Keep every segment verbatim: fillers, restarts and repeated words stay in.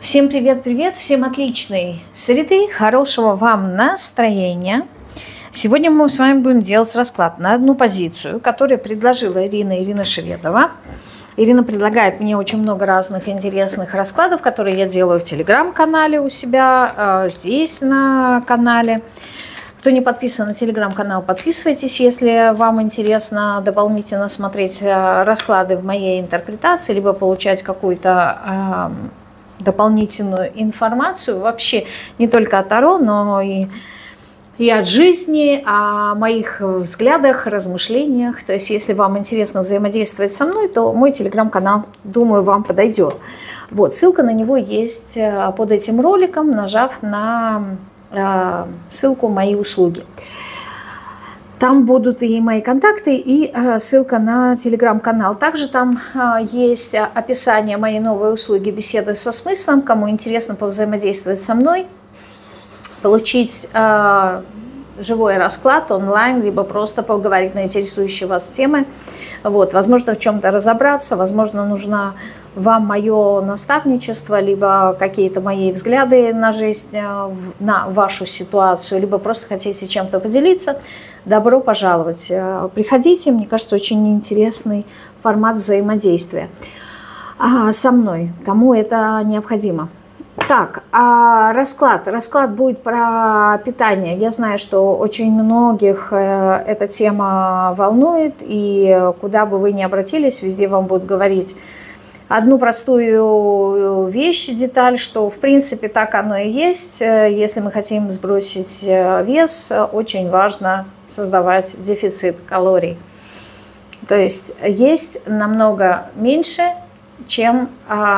Всем привет-привет, всем отличной среды, хорошего вам настроения. Сегодня мы с вами будем делать расклад на одну позицию, которую предложила Ирина, Ирина Шведова. Ирина предлагает мне очень много разных интересных раскладов, которые я делаю в телеграм-канале у себя, здесь на канале. Кто не подписан на телеграм-канал, подписывайтесь, если вам интересно дополнительно смотреть расклады в моей интерпретации, либо получать какую-то дополнительную информацию вообще не только от Таро, но и, и от жизни, о моих взглядах, размышлениях. То есть, если вам интересно взаимодействовать со мной, то мой телеграм-канал, думаю, вам подойдет. Вот, ссылка на него есть под этим роликом, нажав на э, ссылку «Мои услуги». Там будут и мои контакты, и э, ссылка на телеграм-канал. Также там э, есть описание моей новой услуги «Беседы со смыслом». Кому интересно повзаимодействовать со мной, получить э, живой расклад онлайн, либо просто поговорить на интересующие вас темы. Вот, возможно, в чем-то разобраться, возможно, нужно вам мое наставничество, либо какие-то мои взгляды на жизнь, на вашу ситуацию, либо просто хотите чем-то поделиться. Добро пожаловать. Приходите, мне кажется, очень интересный формат взаимодействия со мной, кому это необходимо. Так, а расклад. Расклад будет про питание. Я знаю, что очень многих эта тема волнует, и куда бы вы ни обратились, везде вам будут говорить одну простую вещь, деталь, что в принципе так оно и есть. Если мы хотим сбросить вес, очень важно создавать дефицит калорий. То есть есть намного меньше, чем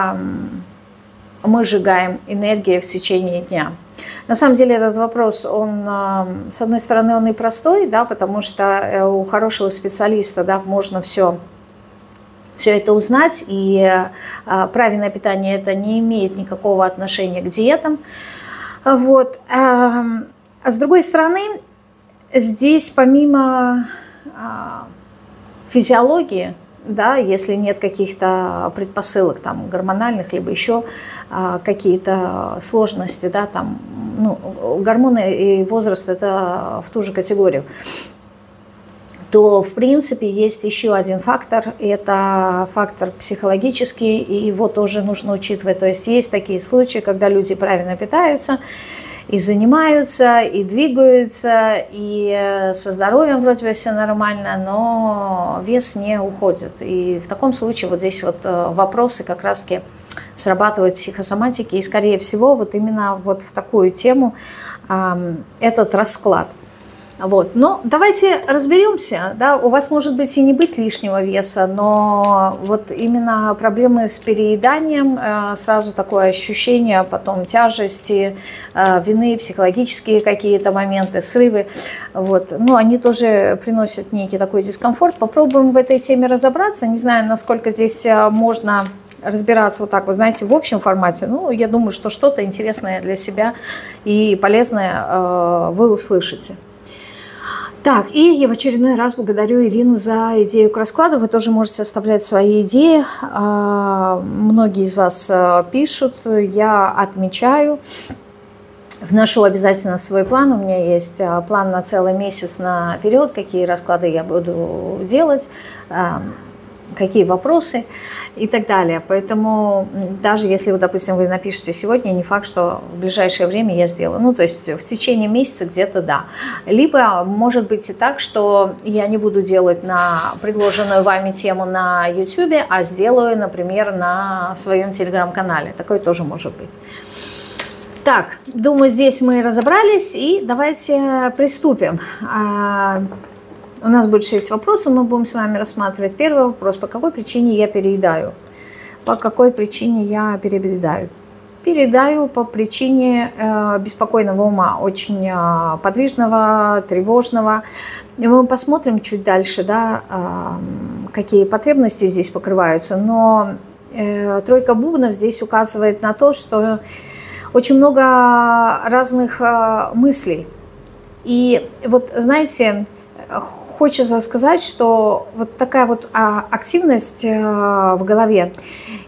мы сжигаем энергию в течение дня. На самом деле этот вопрос, он, с одной стороны, он и простой, да, потому что у хорошего специалиста, да, можно все, все это узнать, и правильное питание это не имеет никакого отношения к диетам. Вот. А с другой стороны, здесь помимо физиологии, да, если нет каких-то предпосылок там, гормональных, либо еще а, какие-то сложности, да, там, ну, гормоны и возраст – это в ту же категорию, то, в принципе, есть еще один фактор – это фактор психологический, и его тоже нужно учитывать. То есть есть такие случаи, когда люди правильно питаются, и занимаются, и двигаются, и со здоровьем вроде бы все нормально, но вес не уходит. И в таком случае вот здесь вот вопросы как раз-таки срабатывают психосоматики, и скорее всего вот именно вот в такую тему э, этот расклад. Вот. Но давайте разберемся. Да? У вас может быть и не быть лишнего веса, но вот именно проблемы с перееданием, сразу такое ощущение, потом тяжести, вины, психологические какие-то моменты, срывы, вот. Но они тоже приносят некий такой дискомфорт. Попробуем в этой теме разобраться. Не знаю, насколько здесь можно разбираться вот так, вы знаете, в общем формате. Ну, я думаю, что что-то интересное для себя и полезное вы услышите. Так, и я в очередной раз благодарю Ирину за идею к раскладу. Вы тоже можете оставлять свои идеи. Многие из вас пишут, я отмечаю. Вношу обязательно в свой план. У меня есть план на целый месяц наперед, какие расклады я буду делать, какие вопросы и так далее. Поэтому даже если, вы, допустим, вы напишите сегодня, не факт, что в ближайшее время я сделаю. Ну, то есть в течение месяца где-то да. Либо может быть и так, что я не буду делать на предложенную вами тему на YouTube, а сделаю, например, на своем телеграм-канале. Такое тоже может быть. Так, думаю, здесь мы разобрались, и давайте приступим. У нас будет шесть вопросов, мы будем с вами рассматривать. Первый вопрос: по какой причине я переедаю? По какой причине я переедаю? Переедаю по причине э, беспокойного ума, очень э, подвижного, тревожного. И мы посмотрим чуть дальше, да, э, какие потребности здесь покрываются. Но э, тройка бубнов здесь указывает на то, что очень много разных э, мыслей. И вот, знаете, хочется сказать, что вот такая вот активность в голове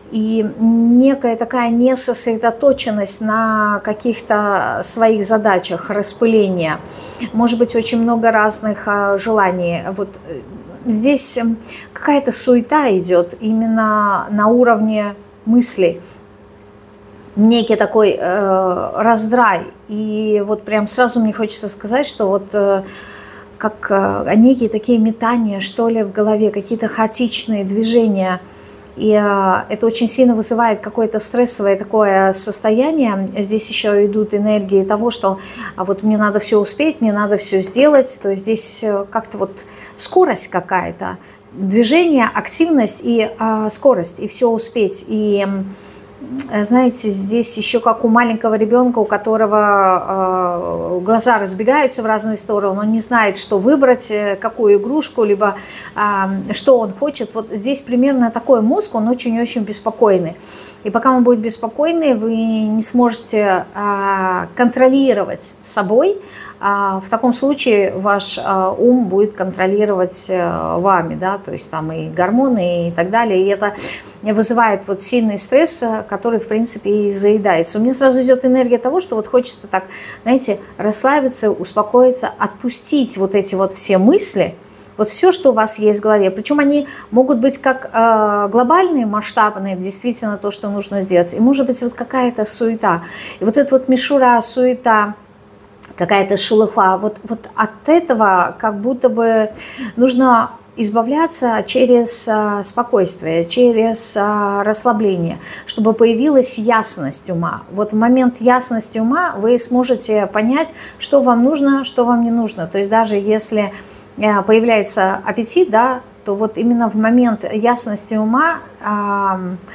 и некая такая несосредоточенность на каких-то своих задачах, распыление. Может быть, очень много разных желаний. Вот здесь какая-то суета идет именно на уровне мыслей. Некий такой э, раздрай. И вот прям сразу мне хочется сказать, что вот э, как э, некие такие метания, что ли, в голове, какие-то хаотичные движения. И э, это очень сильно вызывает какое-то стрессовое такое состояние. Здесь еще идут энергии того, что а вот мне надо все успеть, мне надо все сделать. То есть здесь как-то вот скорость какая-то, движение, активность и э, скорость, и все успеть. И знаете, здесь еще как у маленького ребенка, у которого э, глаза разбегаются в разные стороны, он не знает, что выбрать, какую игрушку, либо э, что он хочет. Вот здесь примерно такой мозг, он очень-очень беспокойный. И пока он будет беспокойный, вы не сможете э, контролировать собой. В таком случае ваш ум будет контролировать вами, да, то есть там и гормоны и так далее, и это вызывает вот сильный стресс, который, в принципе, и заедается. У меня сразу идет энергия того, что вот хочется так, знаете, расслабиться, успокоиться, отпустить вот эти вот все мысли, вот все, что у вас есть в голове. Причем они могут быть как э, глобальные, масштабные, действительно то, что нужно сделать, и может быть вот какая-то суета. И вот эта вот мишура, суета, какая-то шелуха, вот, вот от этого как будто бы нужно избавляться через а, спокойствие, через а, расслабление, чтобы появилась ясность ума. Вот в момент ясности ума вы сможете понять, что вам нужно, что вам не нужно. То есть даже если а, появляется аппетит, да, то вот именно в момент ясности ума а,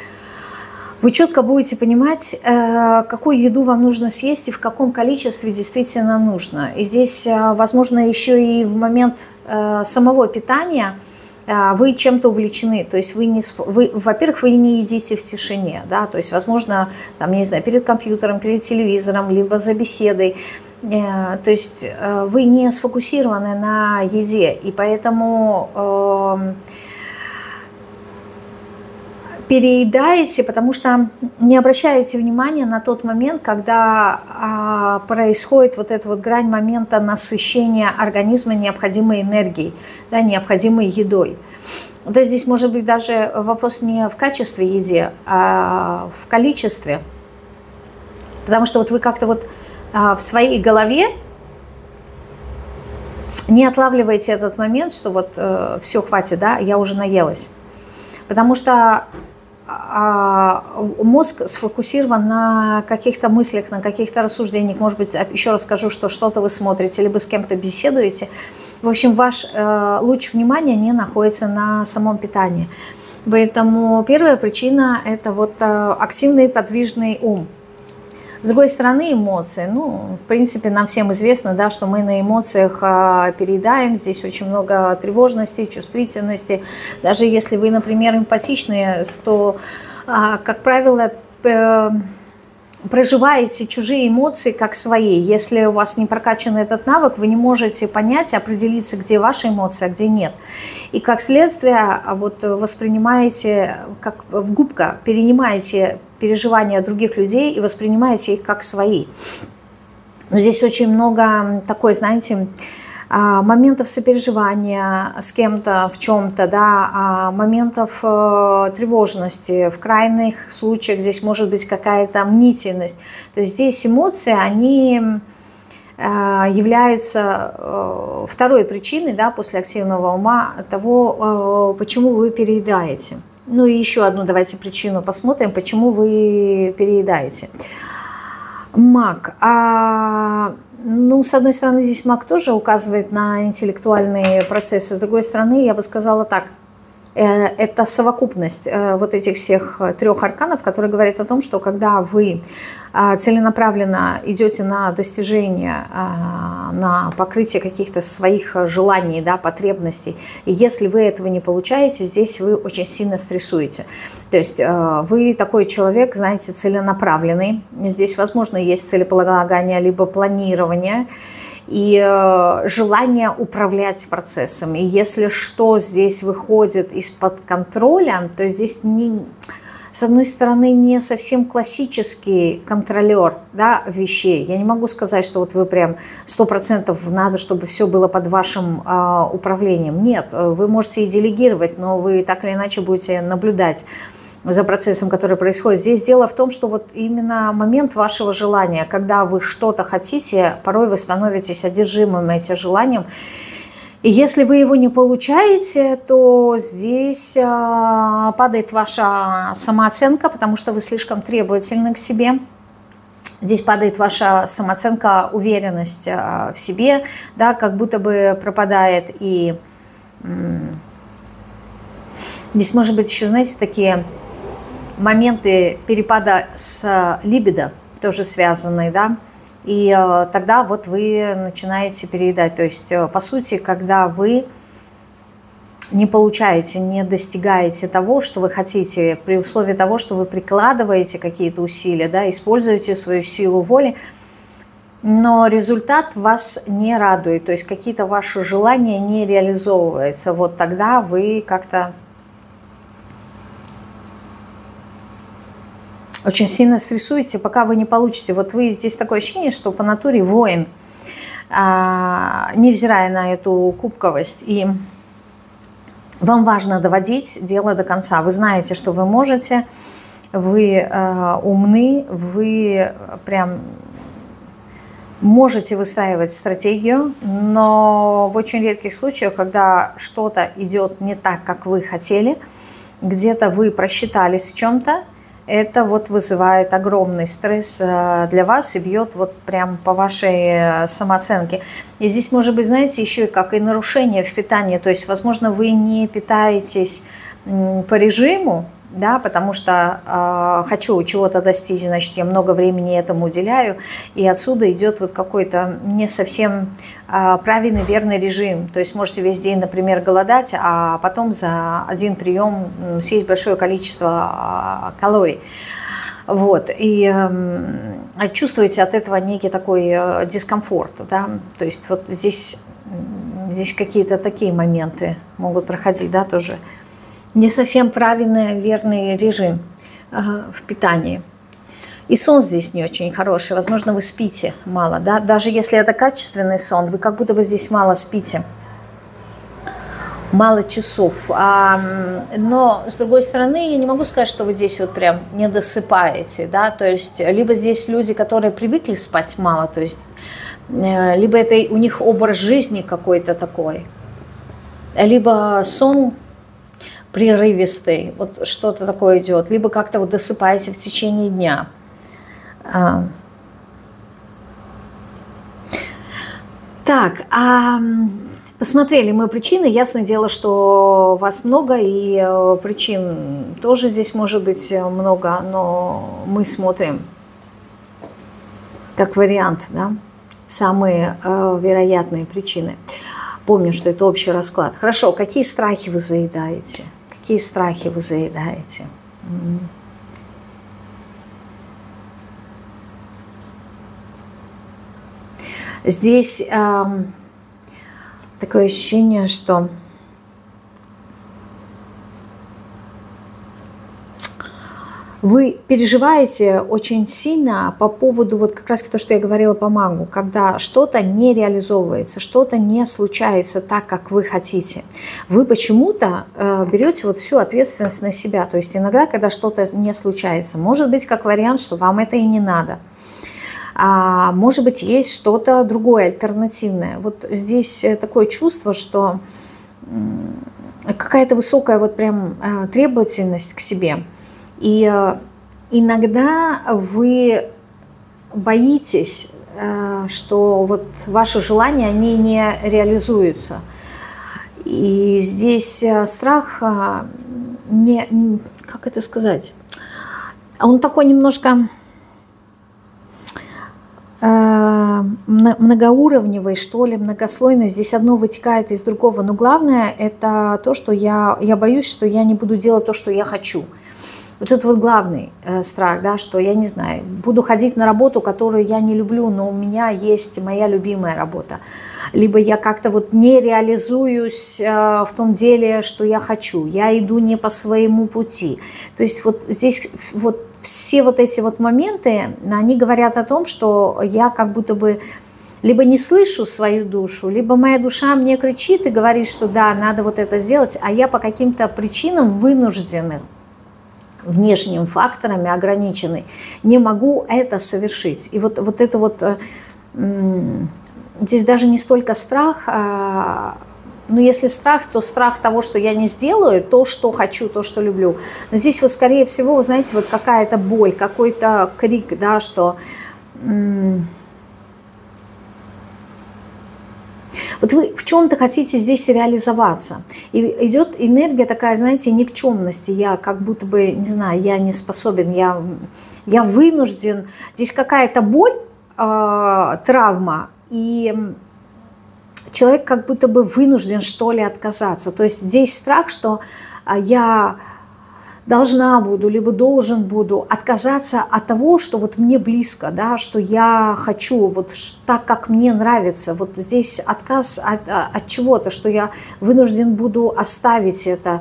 вы четко будете понимать, какую еду вам нужно съесть и в каком количестве действительно нужно. И здесь, возможно, еще и в момент самого питания вы чем-то увлечены. То есть вы, не, вы, во-первых, вы не едите в тишине, да, то есть, возможно, там, я не знаю, перед компьютером, перед телевизором, либо за беседой. То есть вы не сфокусированы на еде, и поэтому переедаете, потому что не обращаете внимания на тот момент, когда а, происходит вот эта вот грань момента насыщения организма необходимой энергией, да, необходимой едой. То есть здесь может быть даже вопрос не в качестве еды, а в количестве. Потому что вот вы как-то вот а, в своей голове не отлавливаете этот момент, что вот э, все, хватит, да, я уже наелась. Потому что мозг сфокусирован на каких-то мыслях, на каких-то рассуждениях. Может быть, еще раз скажу, что что-то вы смотрите, либо с кем-то беседуете. В общем, ваш э, луч внимания не находится на самом питании. Поэтому первая причина – это вот э, активный подвижный ум. С другой стороны, эмоции. Ну, в принципе, нам всем известно, да, что мы на эмоциях а, переедаем. Здесь очень много тревожности, чувствительности. Даже если вы, например, эмпатичные, то, а, как правило, э, проживаете чужие эмоции как свои. Если у вас не прокачан этот навык, вы не можете понять, определиться, где ваши эмоции, а где нет. И как следствие вот, воспринимаете, как в губка, перенимаете переживания других людей и воспринимаете их как свои. Но здесь очень много такой, знаете, моментов сопереживания с кем-то в чем-то, да, моментов тревожности. В крайних случаях здесь может быть какая-то мнительность. То есть здесь эмоции, они являются второй причиной, да, после активного ума того, почему вы переедаете. Ну и еще одну давайте причину посмотрим, почему вы переедаете. Маг. А, ну, с одной стороны, здесь маг тоже указывает на интеллектуальные процессы. С другой стороны, я бы сказала так. Это совокупность вот этих всех трех арканов, которые говорят о том, что когда вы целенаправленно идете на достижение, на покрытие каких-то своих желаний, да, потребностей, и если вы этого не получаете, здесь вы очень сильно стрессуете. То есть вы такой человек, знаете, целенаправленный. Здесь, возможно, есть целеполагание, либо планирование, и э, желание управлять процессом. И если что здесь выходит из-под контроля, то здесь не, с одной стороны, не совсем классический контролер, да, вещей. Я не могу сказать, что вот вы прям сто процентов надо, чтобы все было под вашим э, управлением. Нет, вы можете и делегировать, но вы так или иначе будете наблюдать за процессом, который происходит. Здесь дело в том, что вот именно момент вашего желания, когда вы что-то хотите, порой вы становитесь одержимым этим желанием. И если вы его не получаете, то здесь э, падает ваша самооценка, потому что вы слишком требовательны к себе. Здесь падает ваша самооценка, уверенность э, в себе, да, как будто бы пропадает. И э, здесь, может быть, еще, знаете, такие моменты перепада с либидо, тоже связанные, да. И э, тогда вот вы начинаете переедать. То есть, э, по сути, когда вы не получаете, не достигаете того, что вы хотите, при условии того, что вы прикладываете какие-то усилия, да, используете свою силу воли, но результат вас не радует, то есть какие-то ваши желания не реализовываются, вот тогда вы как-то очень сильно стрессуете, пока вы не получите. Вот вы здесь такое ощущение, что по натуре воин, а, невзирая на эту кубковость. И вам важно доводить дело до конца. Вы знаете, что вы можете, вы а, умны, вы прям можете выстраивать стратегию, но в очень редких случаях, когда что-то идет не так, как вы хотели, где-то вы просчитались в чем-то, это вот вызывает огромный стресс для вас и бьет вот прям по вашей самооценке. И здесь может быть, знаете, еще и как и нарушение в питании. То есть, возможно, вы не питаетесь по режиму, да, потому что э, хочу чего-то достичь, значит, я много времени этому уделяю, и отсюда идет вот какой-то не совсем э, правильный, верный режим. То есть можете весь день, например, голодать, а потом за один прием съесть большое количество э, калорий. Вот, и э, чувствуете от этого некий такой э, дискомфорт, да, то есть вот здесь, здесь какие-то такие моменты могут проходить, да, тоже. Не совсем правильный, верный режим э, в питании. И сон здесь не очень хороший. Возможно, вы спите мало. Да? Даже если это качественный сон, вы как будто бы здесь мало спите. Мало часов. А, но, с другой стороны, я не могу сказать, что вы здесь вот прям не досыпаете. Да? То есть, либо здесь люди, которые привыкли спать мало, то есть, э, либо это у них образ жизни какой-то такой, либо сон прерывистый, вот что-то такое идет, либо как-то вот досыпаете в течение дня. А. Так, а посмотрели мы причины, ясное дело, что вас много, и причин тоже здесь может быть много, но мы смотрим как вариант, да, самые э, вероятные причины. Помню, что это общий расклад. Хорошо, какие страхи вы заедаете? Какие страхи вы заедаете? Здесь э, такое ощущение, что вы переживаете очень сильно по поводу, вот как раз то, что я говорила по магу, когда что-то не реализовывается, что-то не случается так, как вы хотите. Вы почему-то э, берете вот всю ответственность на себя. То есть иногда, когда что-то не случается, может быть, как вариант, что вам это и не надо. А, может быть, есть что-то другое, альтернативное. Вот здесь такое чувство, что э, какая-то высокая вот прям э, требовательность к себе. И иногда вы боитесь, что вот ваши желания, они не реализуются. И здесь страх, не, как это сказать, он такой немножко многоуровневый, что ли, многослойный. Здесь одно вытекает из другого. Но главное, это то, что я, я боюсь, что я не буду делать то, что я хочу. Вот это вот главный э, страх, да, что я не знаю, буду ходить на работу, которую я не люблю, но у меня есть моя любимая работа. Либо я как-то вот не реализуюсь э, в том деле, что я хочу, я иду не по своему пути. То есть вот здесь вот все вот эти вот моменты, они говорят о том, что я как будто бы либо не слышу свою душу, либо моя душа мне кричит и говорит, что да, надо вот это сделать, а я по каким-то причинам вынужденных, внешними факторами ограниченный, не могу это совершить. И вот, вот это вот, здесь даже не столько страх, а, ну если страх, то страх того, что я не сделаю, то, что хочу, то, что люблю. Но здесь вот скорее всего, вы знаете, вот какая-то боль, какой-то крик, да, что... Вот вы в чем-то хотите здесь реализоваться. И идет энергия такая, знаете, никчемности. Я как будто бы, не знаю, я не способен, я, я вынужден. Здесь какая-то боль, э, травма, и человек как будто бы вынужден, что ли, отказаться. То есть здесь страх, что я должна буду, либо должен буду отказаться от того, что вот мне близко, да, что я хочу, вот так, как мне нравится. Вот здесь отказ от, от чего-то, что я вынужден буду оставить это,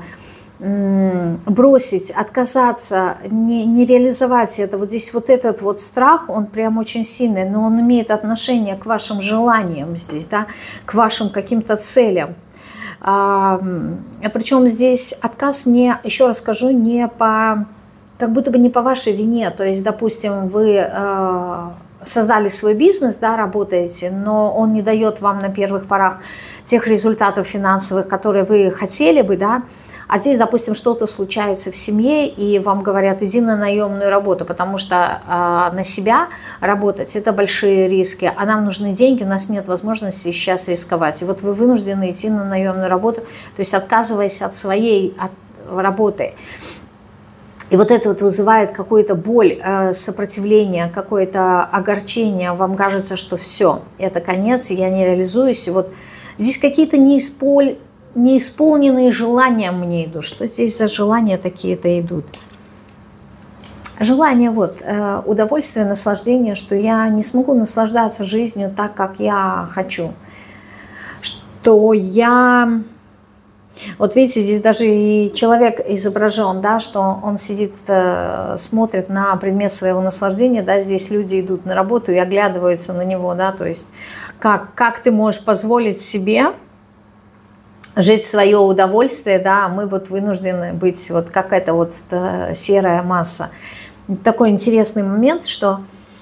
бросить, отказаться, не, не реализовать это. Вот здесь вот этот вот страх, он прям очень сильный, но он имеет отношение к вашим желаниям здесь, да, к вашим каким-то целям. А, причем здесь отказ не, еще раз скажу, не по, как будто бы не по вашей вине. То есть, допустим, вы э, создали свой бизнес, да, работаете, но он не дает вам на первых порах тех результатов финансовых, которые вы хотели бы, да. А здесь, допустим, что-то случается в семье, и вам говорят, иди на наемную работу, потому что э, на себя работать – это большие риски, а нам нужны деньги, у нас нет возможности сейчас рисковать. И вот вы вынуждены идти на наемную работу, то есть отказываясь от своей от работы. И вот это вот вызывает какую-то боль, э, сопротивление, какое-то огорчение. Вам кажется, что все, это конец, я не реализуюсь. И вот здесь какие-то неисполь... неисполненные желания мне идут. Что здесь за желания такие-то идут? Желание, вот, удовольствие, наслаждение, что я не смогу наслаждаться жизнью так, как я хочу. Что я... Вот видите, здесь даже и человек изображен, да, что он сидит, смотрит на предмет своего наслаждения, да, здесь люди идут на работу и оглядываются на него, да, то есть как, как ты можешь позволить себе жить в свое удовольствие, да, мы вот вынуждены быть вот как эта вот серая масса. Такой интересный момент, что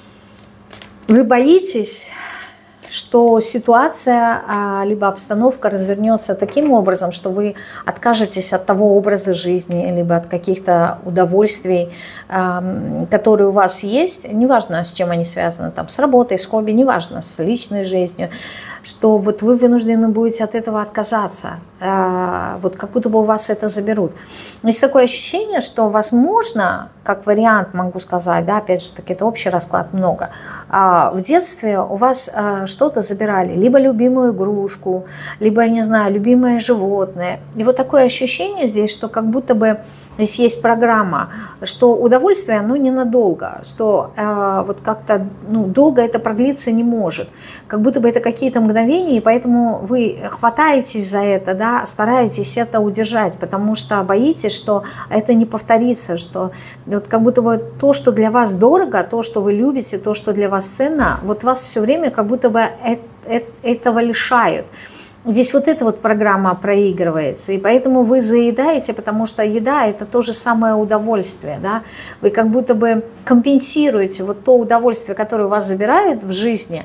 вы боитесь, что ситуация либо обстановка развернется таким образом, что вы откажетесь от того образа жизни, либо от каких-то удовольствий, которые у вас есть, неважно, с чем они связаны, там, с работой, с хобби, неважно, с личной жизнью, что вот вы вынуждены будете от этого отказаться, вот как будто бы у вас это заберут. Есть такое ощущение, что, возможно, как вариант могу сказать, да, опять же таки, это общий расклад, много, в детстве у вас что-то забирали, либо любимую игрушку, либо, не знаю, любимое животное. И вот такое ощущение здесь, что как будто бы здесь есть программа, что удовольствие, оно ненадолго, что э, вот как-то, ну, долго это продлиться не может, как будто бы это какие-то мгновения, и поэтому вы хватаетесь за это, да, стараетесь это удержать, потому что боитесь, что это не повторится, что вот как будто бы то, что для вас дорого, то, что вы любите, то, что для вас ценно, вот вас все время как будто бы этого лишают. Здесь вот эта вот программа проигрывается, и поэтому вы заедаете, потому что еда – это то же самое удовольствие, да? Вы как будто бы компенсируете вот то удовольствие, которое у вас забирают в жизни.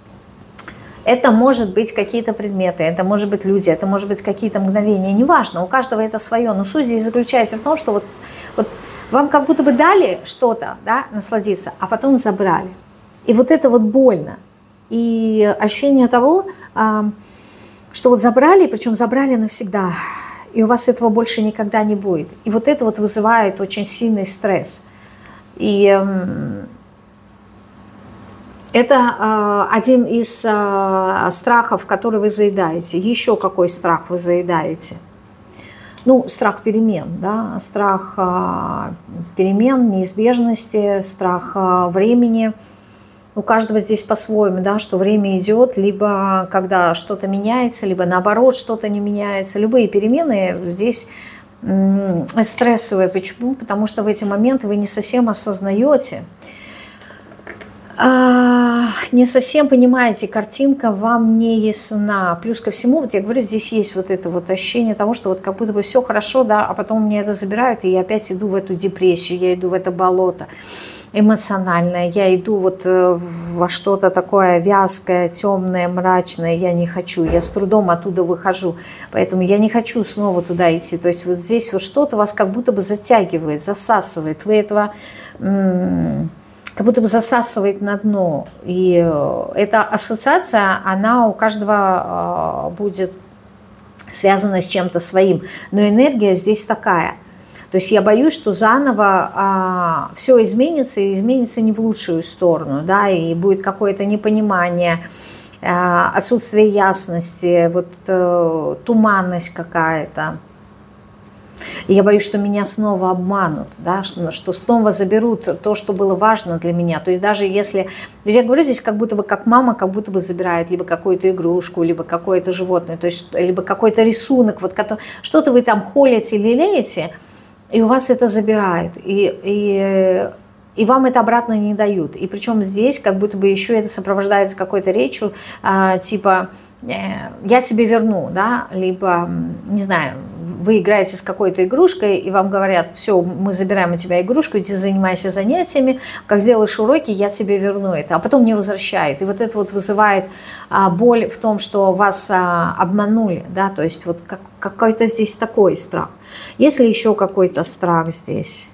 Это может быть какие-то предметы, это может быть люди, это может быть какие-то мгновения, неважно, у каждого это свое. Но суть здесь заключается в том, что вот, вот вам как будто бы дали что-то, да, насладиться, а потом забрали. И вот это вот больно. И ощущение того, что вот забрали, причем забрали навсегда, и у вас этого больше никогда не будет. И вот это вот вызывает очень сильный стресс. И это один из страхов, который вы заедаете. Еще какой страх вы заедаете? ну, страх перемен, да, страх а, перемен, неизбежности, страх а, времени. У каждого здесь по-своему, да, что время идет, либо когда что-то меняется, либо наоборот что-то не меняется. Любые перемены здесь м, стрессовые. Почему? Потому что в эти моменты вы не совсем осознаете, а, не совсем понимаете, картинка вам не ясна. Плюс ко всему, вот я говорю, здесь есть вот это вот ощущение того, что вот как будто бы все хорошо, да, а потом мне это забирают, и я опять иду в эту депрессию, я иду в это болото эмоциональное, я иду вот во что-то такое вязкое, темное, мрачное, я не хочу, я с трудом оттуда выхожу, поэтому я не хочу снова туда идти. То есть вот здесь вот что-то вас как будто бы затягивает, засасывает, вы этого... как будто бы засасывает на дно. И эта ассоциация, она у каждого будет связана с чем-то своим. Но энергия здесь такая. То есть я боюсь, что заново а, все изменится, и изменится не в лучшую сторону, да, и будет какое-то непонимание, а, отсутствие ясности, вот а, туманность какая-то. И я боюсь, что меня снова обманут, да, что, что снова заберут то, что было важно для меня. То есть даже если, я говорю здесь как будто бы как мама, как будто бы забирает либо какую-то игрушку, либо какое-то животное, то есть либо какой-то рисунок, вот что-то вы там холите, лелеете, и у вас это забирают, и, и, и вам это обратно не дают. И причем здесь как будто бы еще это сопровождается какой-то речью, а, типа «я тебе верну», да, либо, не знаю, вы играете с какой-то игрушкой, и вам говорят: все, мы забираем у тебя игрушку, иди занимайся занятиями, как сделаешь уроки, я тебе верну это, а потом не возвращают. И вот это вот вызывает а, боль в том, что вас а, обманули, да, то есть вот как, какой-то здесь такой страх. Есть ли еще какой-то страх здесь?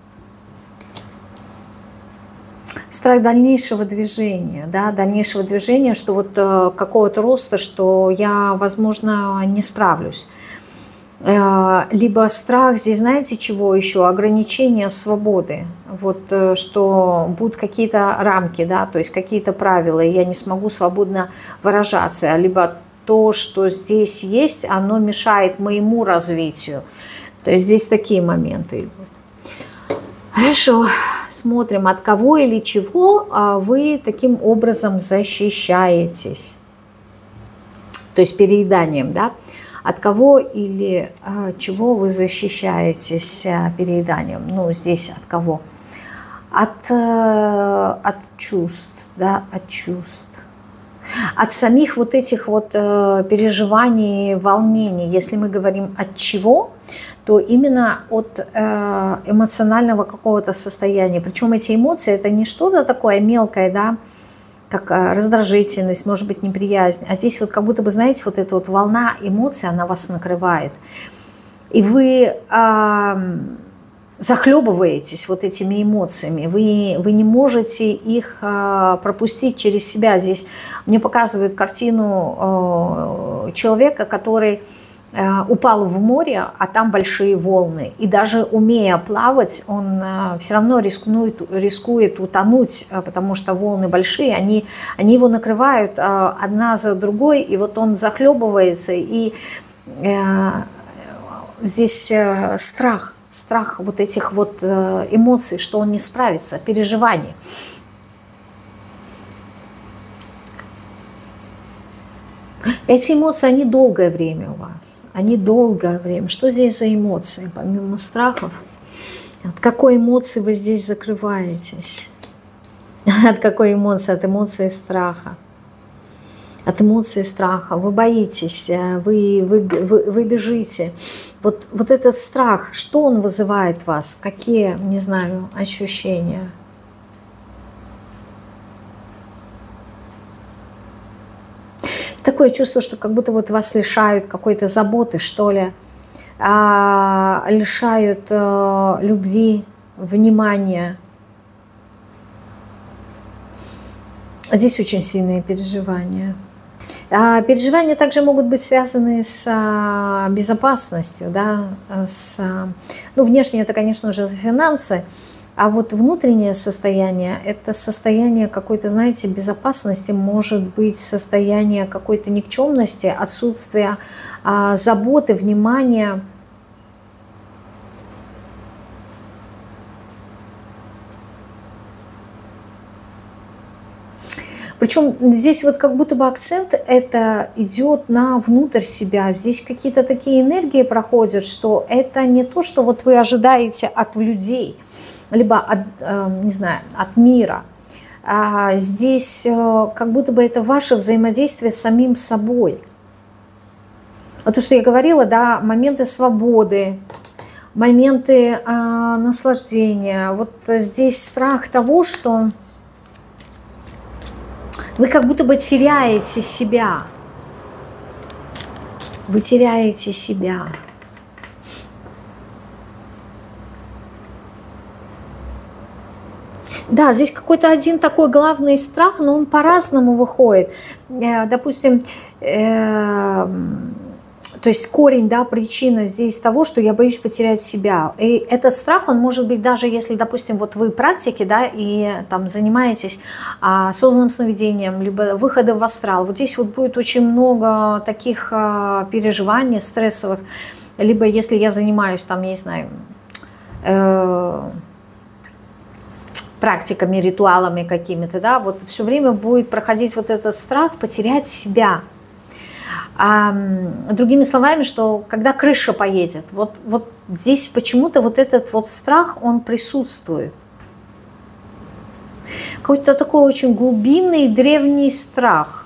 Страх дальнейшего движения, да, дальнейшего движения, что вот э, какого-то роста, что я, возможно, не справлюсь. Э, либо страх здесь, знаете, чего еще? Ограничение свободы. Вот э, что будут какие-то рамки, да, то есть какие-то правила, и я не смогу свободно выражаться. Либо то, что здесь есть, оно мешает моему развитию. То есть здесь такие моменты идут. Хорошо, смотрим, от кого или чего вы таким образом защищаетесь. То есть перееданием, да? От кого или чего вы защищаетесь перееданием? Ну, здесь от кого? От, от чувств, да, от чувств. От самих вот этих вот переживаний, волнений. Если мы говорим от чего, то именно от эмоционального какого-то состояния. Причем эти эмоции — это не что-то такое мелкое, да, как раздражительность, может быть, неприязнь. А здесь вот как будто бы, знаете, вот эта вот волна эмоций, она вас накрывает. И вы э, захлебываетесь вот этими эмоциями. Вы, вы не можете их э, пропустить через себя. Здесь мне показывают картину э, человека, который упал в море, а там большие волны. И даже умея плавать, он все равно рискует, рискует утонуть, потому что волны большие, они, они его накрывают одна за другой, и вот он захлебывается. И э, здесь страх, страх вот этих вот эмоций, что он не справится, переживаний. Эти эмоции, они долгое время у вас. Они долгое время. Что здесь за эмоции, помимо страхов? От какой эмоции вы здесь закрываетесь? От какой эмоции? От эмоции страха. От эмоции страха. Вы боитесь, вы, вы, вы, вы бежите. Вот, вот этот страх, что он вызывает в вас? Какие, не знаю, ощущения? Такое чувство, что как будто вот вас лишают какой-то заботы, что ли, а, лишают а, любви, внимания. Здесь очень сильные переживания. А переживания также могут быть связаны с а, безопасностью, да, с, ну, внешне это, конечно же, за финансы. А вот внутреннее состояние – это состояние какой-то, знаете, безопасности, может быть состояние какой-то никчемности, отсутствия а, заботы, внимания. Причем здесь вот как будто бы акцент это идет на внутрь себя. Здесь какие-то такие энергии проходят, что это не то, что вот вы ожидаете от людей, либо от, не знаю, от мира. А здесь как будто бы это ваше взаимодействие с самим собой. Вот то, что я говорила, да, моменты свободы, моменты а, наслаждения. Вот здесь страх того, что вы как будто бы теряете себя. Вы теряете себя. Да, здесь какой-то один такой главный страх, но он по-разному выходит. Допустим, э, то есть корень, да, причина здесь того, что я боюсь потерять себя. И этот страх, он может быть даже если, допустим, вот вы практики, да, и там занимаетесь а, осознанным сновидением, либо выходом в астрал. Вот здесь вот будет очень много таких а, переживаний стрессовых. Либо если я занимаюсь, там, я не знаю, э, практиками, ритуалами какими-то, да, вот все время будет проходить вот этот страх потерять себя. А, другими словами, что когда крыша поедет, вот, вот здесь почему-то вот этот вот страх, он присутствует. Какой-то такой очень глубинный, древний страх.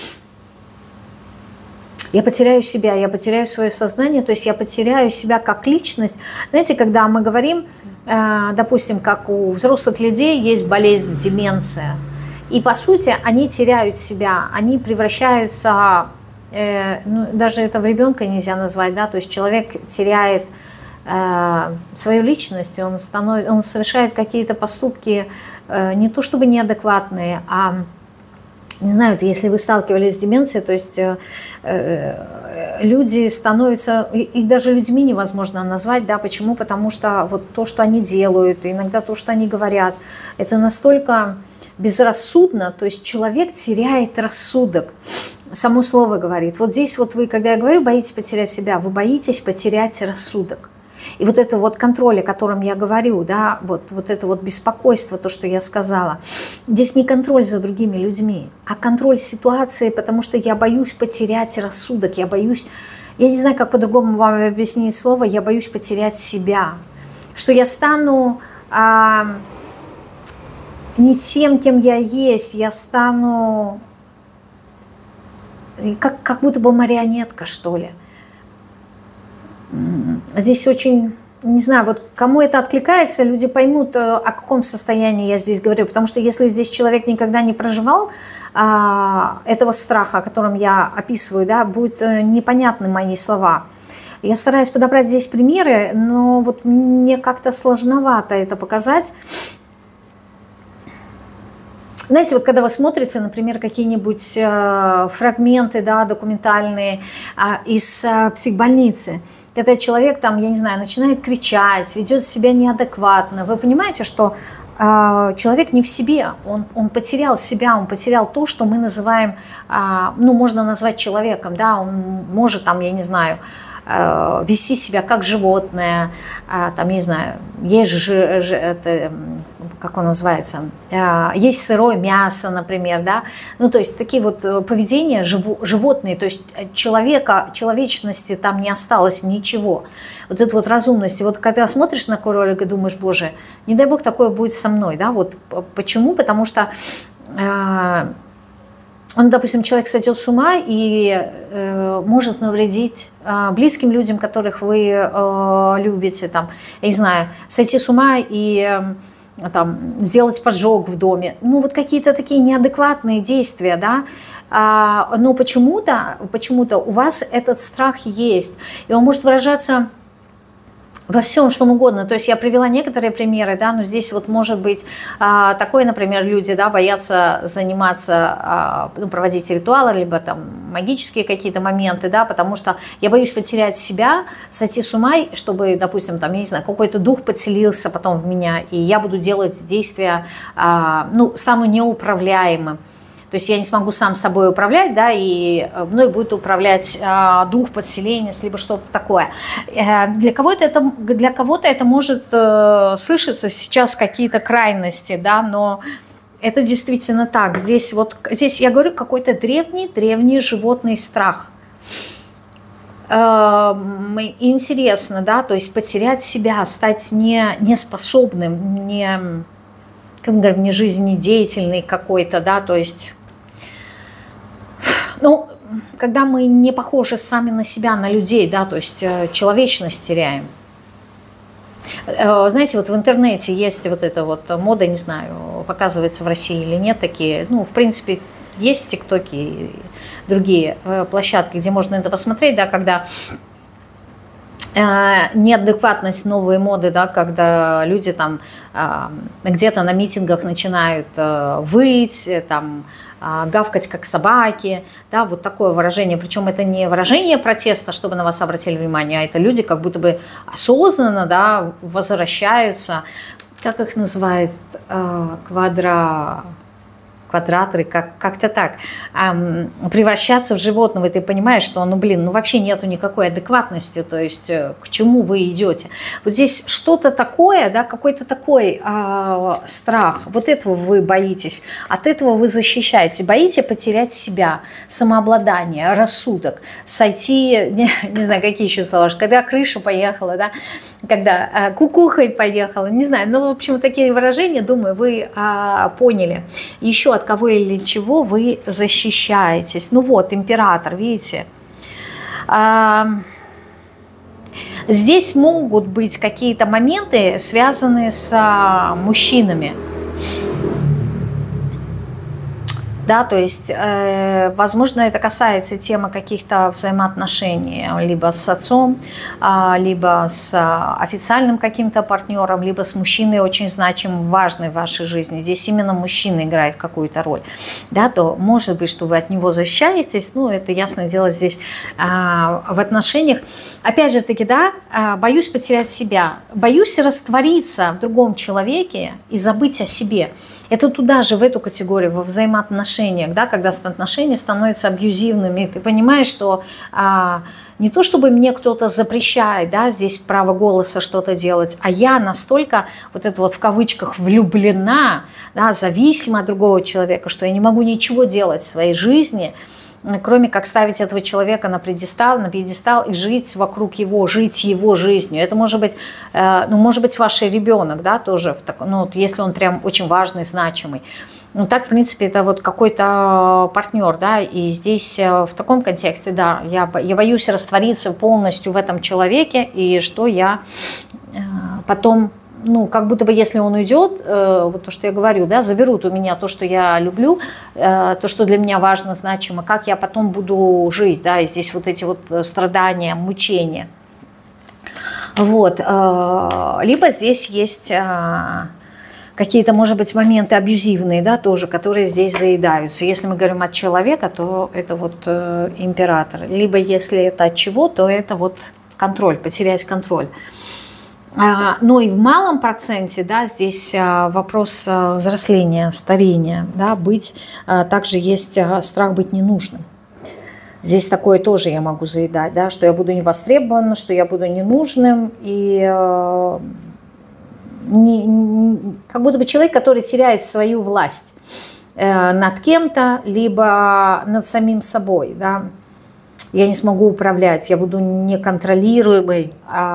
Я потеряю себя, я потеряю свое сознание, то есть я потеряю себя как личность. Знаете, когда мы говорим, допустим, как у взрослых людей есть болезнь, деменция, и по сути они теряют себя, они превращаются... Ну, даже это в ребенка нельзя назвать, да, то есть человек теряет э, свою личность, он, становится, он совершает какие-то поступки э, не то чтобы неадекватные, а, не знаю, это если вы сталкивались с деменцией, то есть э, э, люди становятся, их даже людьми невозможно назвать, да, почему? Потому что вот то, что они делают, иногда то, что они говорят, это настолько безрассудно, то есть человек теряет рассудок. Само слово говорит. Вот здесь вот вы, когда я говорю, боитесь потерять себя, вы боитесь потерять рассудок. И вот это вот контроль, о котором я говорю, да, вот, вот это вот беспокойство, то, что я сказала, здесь не контроль за другими людьми, а контроль ситуации, потому что я боюсь потерять рассудок, я боюсь, я не знаю, как по-другому вам объяснить слово, я боюсь потерять себя, что я стану а, не тем, кем я есть, я стану... Как, как будто бы марионетка, что ли. Здесь очень, не знаю, вот кому это откликается, люди поймут, о каком состоянии я здесь говорю. Потому что если здесь человек никогда не проживал а, этого страха, о котором я описываю, да, будут непонятны мои слова. Я стараюсь подобрать здесь примеры, но вот мне как-то сложновато это показать. Знаете, вот когда вы смотрите, например, какие-нибудь э, фрагменты, да, документальные э, из э, психбольницы, когда человек там, я не знаю, начинает кричать, ведет себя неадекватно, вы понимаете, что э, человек не в себе, он, он потерял себя, он потерял то, что мы называем, э, ну, можно назвать человеком, да, он может там, я не знаю, вести себя как животное, там, не знаю, есть же, это, как он называется, есть сырое мясо, например, да, ну, то есть такие вот поведения животные, то есть человека, человечности там не осталось ничего, вот это вот разумность, и вот когда смотришь на такой ролик и думаешь, боже, не дай бог такое будет со мной, да, вот почему, потому что он, допустим, человек сойдет с ума и э, может навредить э, близким людям, которых вы э, любите, там, я не знаю, сойти с ума и э, там, сделать поджог в доме. Ну, вот какие-то такие неадекватные действия, да, а, но почему-то, почему-то у вас этот страх есть, и он может выражаться во всем, что угодно. То есть я привела некоторые примеры, да, но здесь вот может быть а, такое, например, люди, да, боятся заниматься, а, ну, проводить ритуалы, либо там магические какие-то моменты, да, потому что я боюсь потерять себя, сойти с ума, чтобы, допустим, там, я не знаю, какой-то дух подселился потом в меня, и я буду делать действия, а, ну, стану неуправляемым. То есть я не смогу сам собой управлять, да, и мной будет управлять э, дух, подселенец, либо что-то такое. Э, для кого-то это, для кого-то это может э, слышаться сейчас какие-то крайности, да, но это действительно так. Здесь вот, здесь я говорю, какой-то древний-древний животный страх. Интересно, да, то есть потерять себя, стать не, неспособным, не, как мы говорим, не жизнедеятельный какой-то, да, то есть, ну, когда мы не похожи сами на себя, на людей, да, то есть человечность теряем. Знаете, вот в интернете есть вот эта вот мода, не знаю, показывается в России или нет такие, ну, в принципе, есть тиктоки и другие площадки, где можно это посмотреть, да, когда э, неадекватность, новые моды, да, когда люди там э, где-то на митингах начинают э, выть, там, э, гавкать как собаки, да, вот такое выражение, причем это не выражение протеста, чтобы на вас обратили внимание, а это люди как будто бы осознанно, да, возвращаются, как их называют, э, квадро... квадраторы, как, как-то так, эм, превращаться в животного, и ты понимаешь, что, ну, блин, ну, вообще нету никакой адекватности, то есть э, к чему вы идете. Вот здесь что-то такое, да, какой-то такой э, страх, вот этого вы боитесь, от этого вы защищаете, боитесь потерять себя, самообладание, рассудок, сойти, не, не знаю, какие еще слова, когда крыша поехала, да, когда э, кукухой поехала, не знаю, ну, в общем, такие выражения, думаю, вы э, поняли. Еще от кого или чего вы защищаетесь. Ну вот, император, видите. А, здесь могут быть какие-то моменты, связанные с а, мужчинами. Да, то есть, э, возможно, это касается темы каких-то взаимоотношений либо с отцом, э, либо с официальным каким-то партнером, либо с мужчиной очень значимым, важной в вашей жизни. Здесь именно мужчина играет какую-то роль. Да, то может быть, что вы от него защищаетесь, ну, это ясное дело здесь э, в отношениях. Опять же таки, да, э, боюсь потерять себя, боюсь раствориться в другом человеке и забыть о себе. Это туда же, в эту категорию, во взаимоотношениях, да, когда отношения становятся абьюзивными, ты понимаешь, что а, не то, чтобы мне кто-то запрещает, да, здесь право голоса что-то делать, а я настолько, вот это вот в кавычках, влюблена, да, зависима от другого человека, что я не могу ничего делать в своей жизни, кроме как ставить этого человека на пьедестал, на пьедестал и жить вокруг его, жить его жизнью. Это может быть, э, ну, может быть, ваш ребенок, да, тоже, в так, ну, вот если он прям очень важный, значимый. Ну, так, в принципе, это вот какой-то партнер, да, и здесь э, в таком контексте, да, я, я боюсь раствориться полностью в этом человеке, и что я э, потом... Ну, как будто бы, если он уйдет, э, вот то, что я говорю, да, заберут у меня то, что я люблю, э, то, что для меня важно, значимо, как я потом буду жить, да, и здесь вот эти вот страдания, мучения. Вот. Э, либо здесь есть э, какие-то, может быть, моменты абьюзивные, да, тоже, которые здесь заедаются. Если мы говорим от человека, то это вот э, император. Либо если это от чего, то это вот контроль, потерять контроль. Но и в малом проценте, да, здесь вопрос взросления, старения, да, быть, также есть страх быть ненужным. Здесь такое тоже я могу заедать, да, что я буду не востребована, что я буду ненужным, и не, не, как будто бы человек, который теряет свою власть над кем-то, либо над самим собой, да. Я не смогу управлять, я буду неконтролируемой.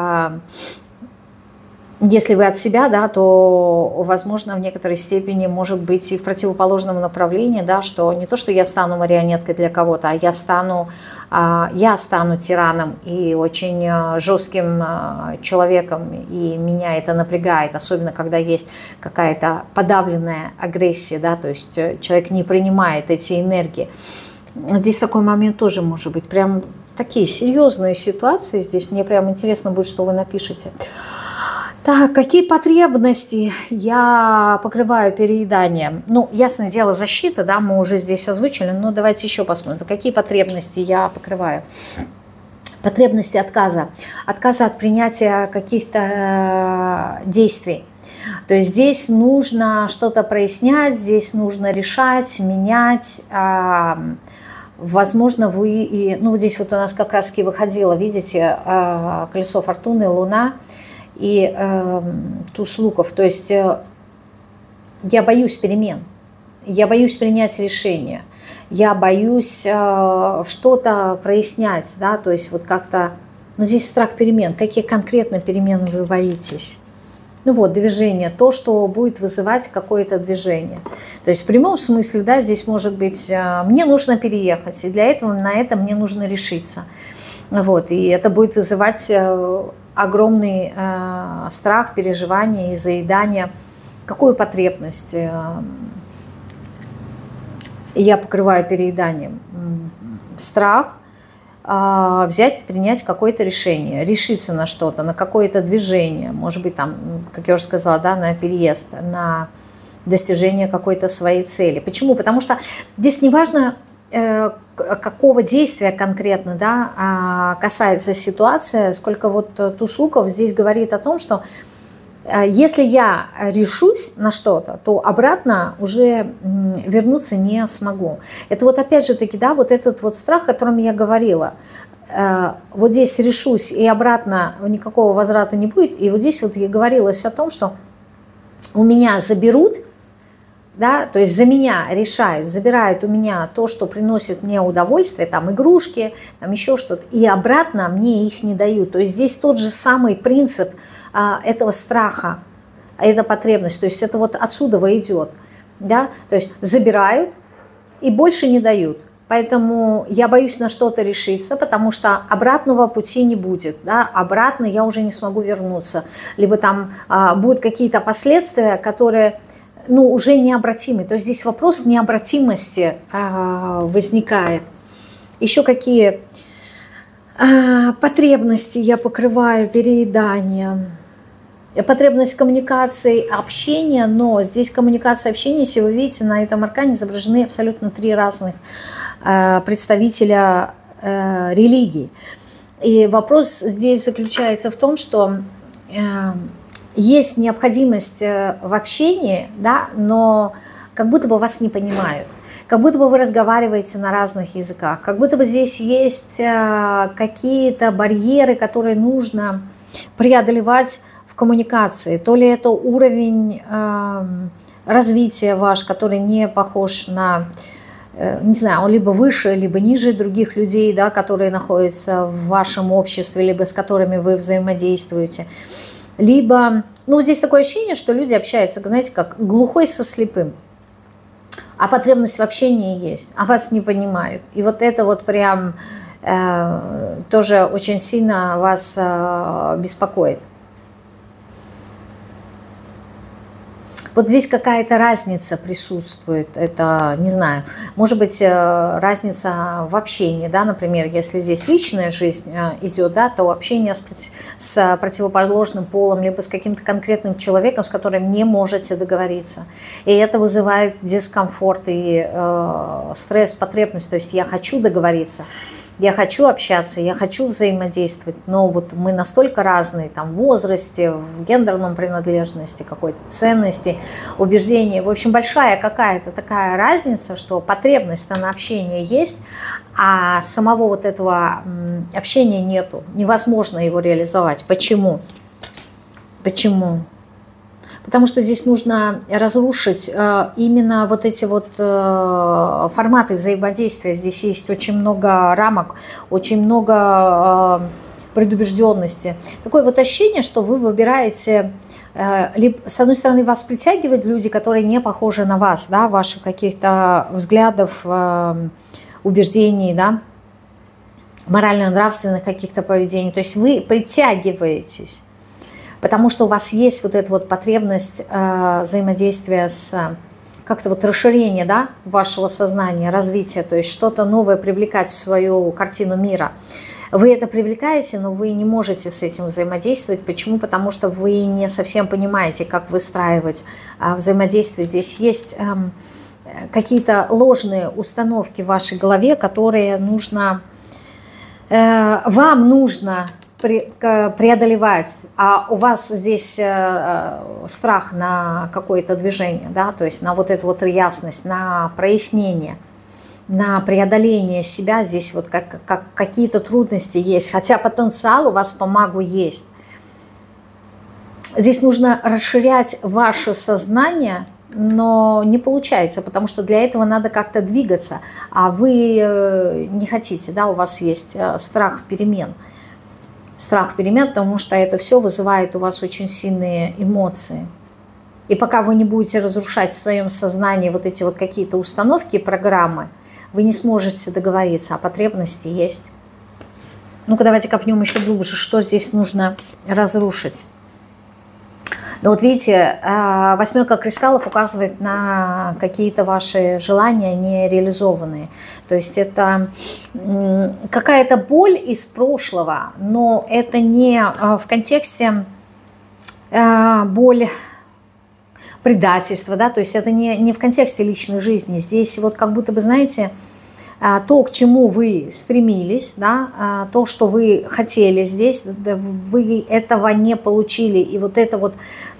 Если вы от себя, да, то, возможно, в некоторой степени может быть и в противоположном направлении, да, что не то, что я стану марионеткой для кого-то, а я стану, я стану тираном и очень жестким человеком, и меня это напрягает, особенно когда есть какая-то подавленная агрессия, да, то есть человек не принимает эти энергии. Здесь такой момент тоже может быть. Прям такие серьезные ситуации здесь. Мне прям интересно будет, что вы напишете. Так, какие потребности я покрываю перееданием? Ну, ясное дело, защита, да, мы уже здесь озвучили, но давайте еще посмотрим, какие потребности я покрываю. Потребности отказа. Отказа от принятия каких-то действий. То есть здесь нужно что-то прояснять, здесь нужно решать, менять. Возможно, вы и... Ну, вот здесь вот у нас как раз-таки выходило, видите, колесо фортуны, луна и э, туз луков. То есть э, я боюсь перемен. я боюсь принять решение, я боюсь э, что-то прояснять, да, то есть вот как-то, ну здесь страх перемен, какие конкретно перемены вы боитесь? Ну вот, движение, то, что будет вызывать какое-то движение. То есть в прямом смысле, да, здесь может быть, мне нужно переехать, и для этого на это мне нужно решиться. Вот, и это будет вызывать огромный э, страх, переживание и заедание. Какую потребность э, я покрываю перееданием? Страх. Взять, принять какое-то решение, решиться на что-то, на какое-то движение, может быть, там, как я уже сказала, да, на переезд, на достижение какой-то своей цели. Почему? Потому что здесь не важно, э, какого действия конкретно, да, касается ситуация, сколько вот туз луков здесь говорит о том, что если я решусь на что-то, то обратно уже вернуться не смогу. Это вот опять же таки, да, вот этот вот страх, о котором я говорила. Вот здесь решусь, и обратно никакого возврата не будет. И вот здесь вот и говорилось о том, что у меня заберут, да, то есть за меня решают, забирают у меня то, что приносит мне удовольствие, там игрушки, там еще что-то, и обратно мне их не дают. То есть здесь тот же самый принцип этого страха, эта потребность, то есть это вот отсюда идет, да, то есть забирают и больше не дают. Поэтому я боюсь на что-то решиться, потому что обратного пути не будет, да, обратно я уже не смогу вернуться, либо там а, будут какие-то последствия, которые, ну, уже необратимы. То есть здесь вопрос необратимости а, возникает. Еще какие а, потребности я покрываю перееданием? Потребность коммуникации, общения, но здесь коммуникация, общение, если вы видите, на этом аркане изображены абсолютно три разных э, представителя э, религий. И вопрос здесь заключается в том, что э, есть необходимость в общении, да, но как будто бы вас не понимают, как будто бы вы разговариваете на разных языках, как будто бы здесь есть э, какие-то барьеры, которые нужно преодолевать в коммуникации, то ли это уровень э, развития ваш, который не похож на, э, не знаю, он либо выше, либо ниже других людей, да, которые находятся в вашем обществе, либо с которыми вы взаимодействуете, либо, ну, здесь такое ощущение, что люди общаются, знаете, как глухой со слепым, а потребность в общении есть, а вас не понимают, и вот это вот прям э, тоже очень сильно вас э, беспокоит. Вот здесь какая-то разница присутствует, это, не знаю, может быть, разница в общении, да, например, если здесь личная жизнь идет, да, то общение с, с противоположным полом, либо с каким-то конкретным человеком, с которым не можете договориться. И это вызывает дискомфорт и э, стресс, потребность, то есть я хочу договориться, я хочу общаться, я хочу взаимодействовать, но вот мы настолько разные там, в возрасте, в гендерном принадлежности, какой-то ценности, убеждения. В общем, большая какая-то такая разница, что потребность на общение есть, а самого вот этого общения нету. Невозможно его реализовать. Почему? Почему? Потому что здесь нужно разрушить э, именно вот эти вот э, форматы взаимодействия. Здесь есть очень много рамок, очень много э, предубежденности. Такое вот ощущение, что вы выбираете, э, либо, с одной стороны, вас притягивают люди, которые не похожи на вас, да, ваших каких-то взглядов, э, убеждений, да, морально-нравственных каких-то поведений. То есть вы притягиваетесь. Потому что у вас есть вот эта вот потребность э, взаимодействия с, как-то вот расширение, да, вашего сознания, развития, то есть что-то новое привлекать в свою картину мира. Вы это привлекаете, но вы не можете с этим взаимодействовать. Почему? Потому что вы не совсем понимаете, как выстраивать э, взаимодействие. Здесь есть э, какие-то ложные установки в вашей голове, которые нужно, э, вам нужно преодолевать, а у вас здесь э, страх на какое-то движение, да, то есть на вот эту вот ясность, на прояснение, на преодоление себя, здесь вот как, как какие-то трудности есть, хотя потенциал у вас по магу есть. Здесь нужно расширять ваше сознание, но не получается, потому что для этого надо как-то двигаться, а вы не хотите, да, у вас есть страх перемен. Страх перемен, потому что это все вызывает у вас очень сильные эмоции. И пока вы не будете разрушать в своем сознании вот эти вот какие-то установки, программы, вы не сможете договориться, а потребности есть. Ну-ка, давайте копнем еще глубже, что здесь нужно разрушить. Ну вот видите, восьмерка кристаллов указывает на какие-то ваши желания нереализованные. То есть это какая-то боль из прошлого, но это не в контексте боль предательства, да, то есть это не, не в контексте личной жизни. Здесь вот как будто бы, знаете, то, к чему вы стремились, да, то, что вы хотели здесь, вы этого не получили, и вот это вот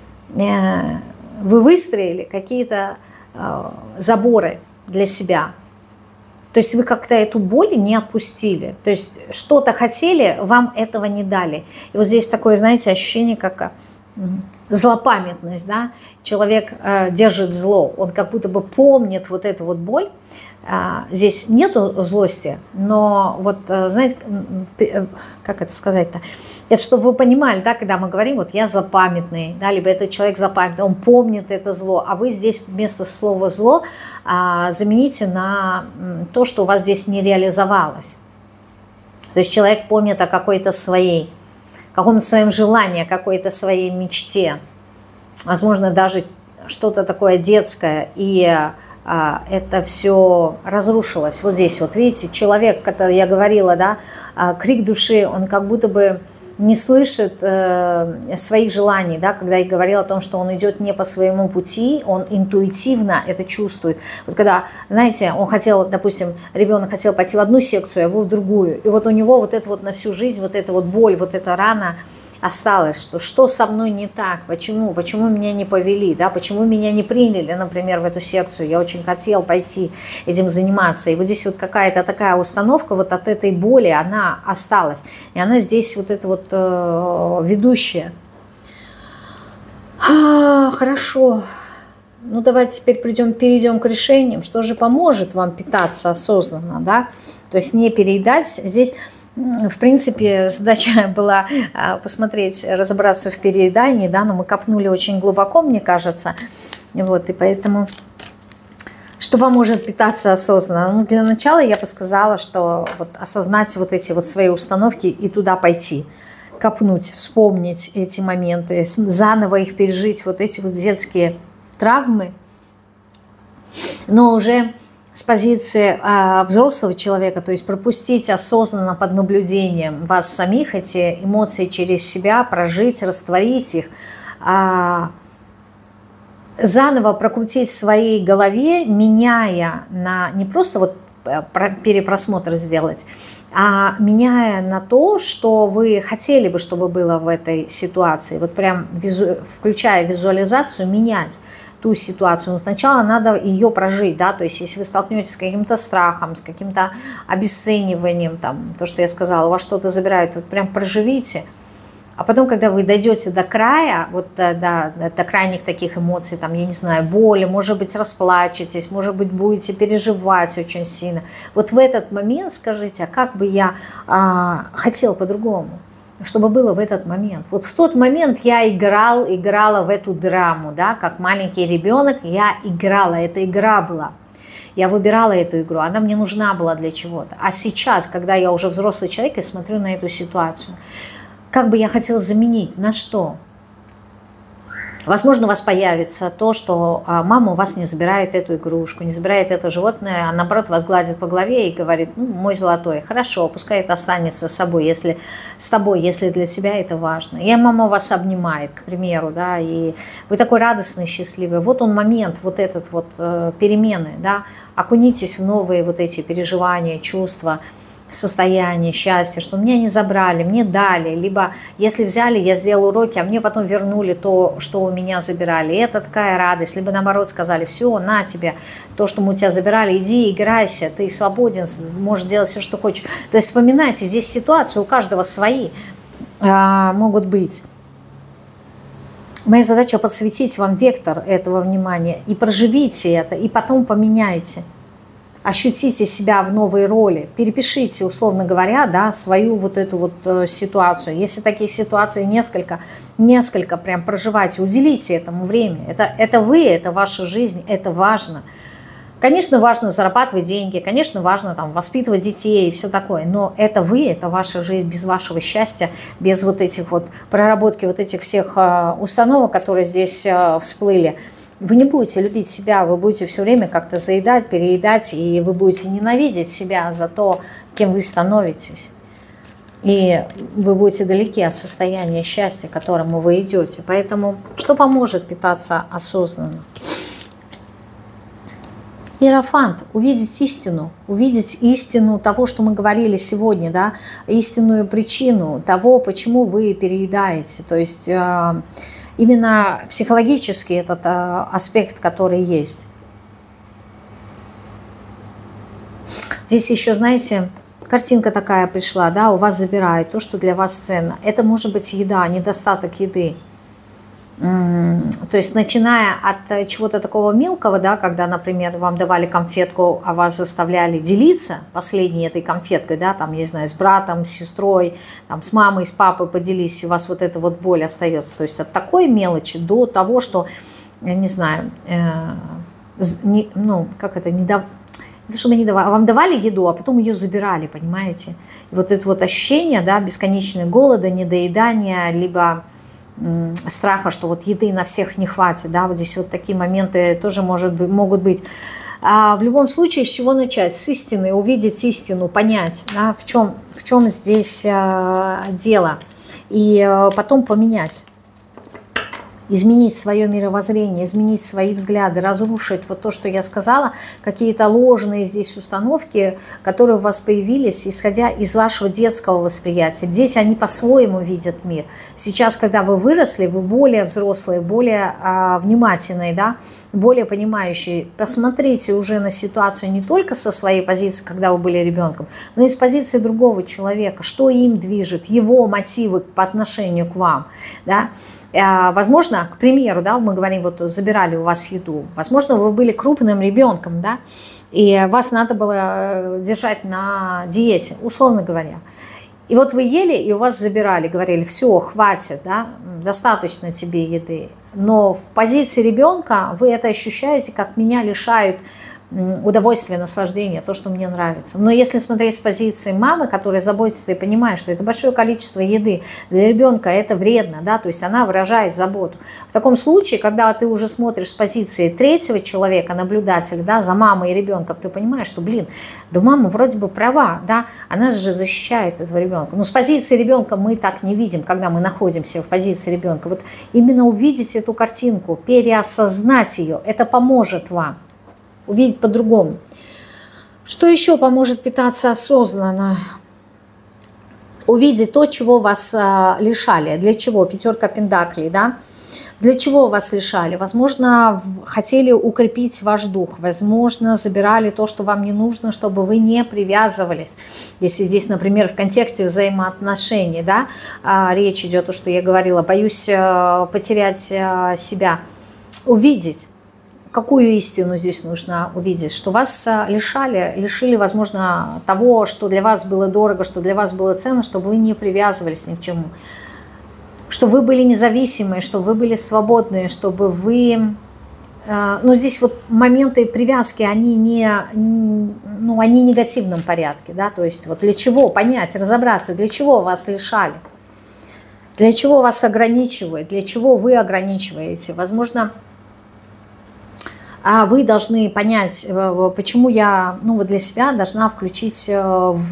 вы выстроили какие-то заборы для себя. То есть вы как-то эту боль не отпустили. То есть что-то хотели, вам этого не дали. И вот здесь такое, знаете, ощущение, как злопамятность, да? Человек э, держит зло, он как будто бы помнит вот эту вот боль. А, здесь нету злости, но вот, э, знаете, э, как это сказать-то? Это чтобы вы понимали, да, когда мы говорим, вот я злопамятный, да, либо этот человек злопамятный, он помнит это зло, а вы здесь вместо слова зло а, замените на то, что у вас здесь не реализовалось. То есть человек помнит о какой-то своей, каком-то своем желании, о какой-то своей мечте. Возможно, даже что-то такое детское, и а, это все разрушилось. Вот здесь, вот видите, человек, как я говорила, да, а, крик души, он как будто бы не слышит э, своих желаний, да, когда я говорила о том, что он идет не по своему пути, он интуитивно это чувствует. Вот когда, знаете, он хотел, допустим, ребенок хотел пойти в одну секцию, а вы в другую, и вот у него вот это вот на всю жизнь, вот эта вот боль, вот эта рана осталось, что что со мной не так, почему, почему меня не повели, да, почему меня не приняли, например, в эту секцию, я очень хотел пойти этим заниматься, и вот здесь вот какая-то такая установка вот от этой боли, она осталась, и она здесь вот эта вот э, ведущая. А, хорошо, ну давайте теперь придем, перейдем к решениям, что же поможет вам питаться осознанно, да, то есть не переедать здесь. В принципе, задача была посмотреть, разобраться в переедании, да, но мы копнули очень глубоко, мне кажется. Вот, и поэтому, что поможет питаться осознанно? Ну, для начала я бы сказала, что вот осознать вот эти вот свои установки и туда пойти, копнуть, вспомнить эти моменты, заново их пережить, вот эти вот детские травмы, но уже с позиции а, взрослого человека, то есть пропустить осознанно под наблюдением вас самих эти эмоции через себя, прожить, растворить их, а, заново прокрутить в своей голове, меняя на не просто вот перепросмотр сделать, а меняя на то, что вы хотели бы, чтобы было в этой ситуации, вот прям визу, включая визуализацию, менять ту ситуацию. Но сначала надо ее прожить, да, то есть если вы столкнетесь с каким-то страхом, с каким-то обесцениванием, там, то, что я сказала, у вас что-то забирают, вот прям проживите, а потом, когда вы дойдете до края, вот до, до, до крайних таких эмоций, там, я не знаю, боли, может быть, расплачетесь, может быть, будете переживать очень сильно, вот в этот момент скажите, а как бы я а, хотел по-другому, чтобы было в этот момент. Вот в тот момент я играл, играла в эту драму, да, как маленький ребенок, я играла, эта игра была. Я выбирала эту игру, она мне нужна была для чего-то. А сейчас, когда я уже взрослый человек и смотрю на эту ситуацию, как бы я хотела заменить, на что? Возможно, у вас появится то, что мама у вас не забирает эту игрушку, не забирает это животное, а наоборот вас гладит по голове и говорит, ну, мой золотой, хорошо, пускай это останется с собой, если с тобой, если для тебя это важно. И мама вас обнимает, к примеру, да, и вы такой радостный, счастливый. Вот он момент, вот этот вот э, перемены, да, окунитесь в новые вот эти переживания, чувства, состояние, счастье, что меня не забрали, мне дали, либо если взяли, я сделал уроки, а мне потом вернули то, что у меня забирали. И это такая радость. Либо наоборот сказали, все, на тебе, то, что мы у тебя забирали, иди, играйся, ты свободен, можешь делать все, что хочешь. То есть вспоминайте, здесь ситуации у каждого свои а, могут быть. Моя задача подсветить вам вектор этого внимания, и проживите это, и потом поменяйте. Ощутите себя в новой роли, перепишите, условно говоря, да, свою вот эту вот э, ситуацию. Если таких ситуаций несколько, несколько прям проживайте, уделите этому время. Это, это вы, это ваша жизнь, это важно. Конечно, важно зарабатывать деньги, конечно, важно там воспитывать детей и все такое, но это вы, это ваша жизнь. Без вашего счастья, без вот этих вот проработки вот этих всех э, установок, которые здесь э, всплыли, вы не будете любить себя, вы будете все время как-то заедать, переедать, и вы будете ненавидеть себя за то, кем вы становитесь. И вы будете далеки от состояния счастья, к которому вы идете. Поэтому что поможет питаться осознанно? Иерофант, увидеть истину, увидеть истину того, что мы говорили сегодня, да, истинную причину того, почему вы переедаете. То есть э, именно психологический этот э, аспект, который есть. Здесь еще, знаете, картинка такая пришла, да, у вас забирают то, что для вас ценно. Это может быть еда, недостаток еды. То есть, начиная от чего-то такого мелкого, да, когда, например, вам давали конфетку, а вас заставляли делиться последней этой конфеткой, да, там, я не знаю, с братом, с сестрой, там, с мамой, с папой поделись, и у вас вот эта вот боль остается. То есть, от такой мелочи до того, что, я не знаю, э, не, ну, как это, не дав... чтобы не давали, вам давали еду, а потом ее забирали, понимаете? И вот это вот ощущение, да, бесконечного голода, недоедания, либо страха, что вот еды на всех не хватит, да, вот здесь вот такие моменты тоже может быть, могут быть. А в любом случае, с чего начать? С истины, увидеть истину, понять, да, в чем, в чем здесь э, дело, и э, потом поменять. Изменить свое мировоззрение, изменить свои взгляды, разрушить вот то, что я сказала, какие-то ложные здесь установки, которые у вас появились, исходя из вашего детского восприятия. Дети, они по-своему видят мир. Сейчас, когда вы выросли, вы более взрослые, более а, внимательные, да, более понимающие. Посмотрите уже на ситуацию не только со своей позиции, когда вы были ребенком, но и с позиции другого человека, что им движет, его мотивы по отношению к вам, да. Возможно, к примеру, да, мы говорим, вот забирали у вас еду, возможно, вы были крупным ребенком, да, и вас надо было держать на диете, условно говоря. И вот вы ели, и у вас забирали, говорили, все, хватит, да, достаточно тебе еды. Но в позиции ребенка вы это ощущаете, как меня лишают удовольствие, наслаждение, то, что мне нравится. Но если смотреть с позиции мамы, которая заботится и понимает, что это большое количество еды для ребенка, это вредно, да, то есть она выражает заботу. В таком случае, когда ты уже смотришь с позиции третьего человека, наблюдателя, да, за мамой и ребенком, ты понимаешь, что, блин, да мама вроде бы права, да, она же защищает этого ребенка. Но с позиции ребенка мы так не видим, когда мы находимся в позиции ребенка. Вот именно увидеть эту картинку, переосознать ее, это поможет вам увидеть по-другому. Что еще поможет питаться осознанно? Увидеть то, чего вас а, лишали. Для чего? Пятерка пентаклей, да? Для чего вас лишали? Возможно, хотели укрепить ваш дух. Возможно, забирали то, что вам не нужно, чтобы вы не привязывались. Если здесь, например, в контексте взаимоотношений, да, а, речь идет о том, что я говорила, боюсь а, потерять а, себя. Увидеть. Какую истину здесь нужно увидеть? Что вас лишали, лишили, возможно, того, что для вас было дорого, что для вас было ценно, чтобы вы не привязывались ни к чему. Что вы были независимые, чтобы вы были свободные, чтобы вы... Ну, здесь вот моменты привязки, они не, ну, они в негативном порядке, да, то есть вот для чего понять, разобраться, для чего вас лишали, для чего вас ограничивают, для чего вы ограничиваете, возможно... А вы должны понять, почему я, ну, вот для себя должна включить в,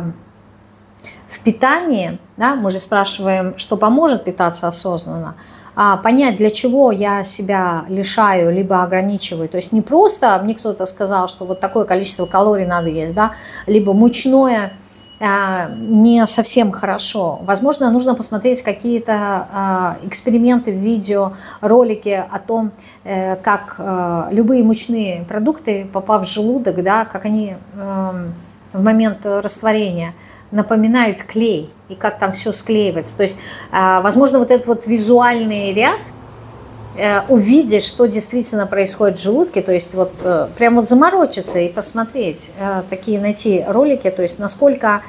в питание, да, мы же спрашиваем, что поможет питаться осознанно, а понять, для чего я себя лишаю, либо ограничиваю. То есть не просто мне кто-то сказал, что вот такое количество калорий надо есть, да, либо мучное, не совсем хорошо. Возможно, нужно посмотреть какие-то эксперименты в видео, ролики о том, как любые мучные продукты, попав в желудок, да, как они в момент растворения напоминают клей, и как там все склеивается. То есть, возможно, вот этот вот визуальный ряд, увидеть, что действительно происходит в желудке, то есть вот прям вот заморочиться и посмотреть, такие найти ролики, то есть насколько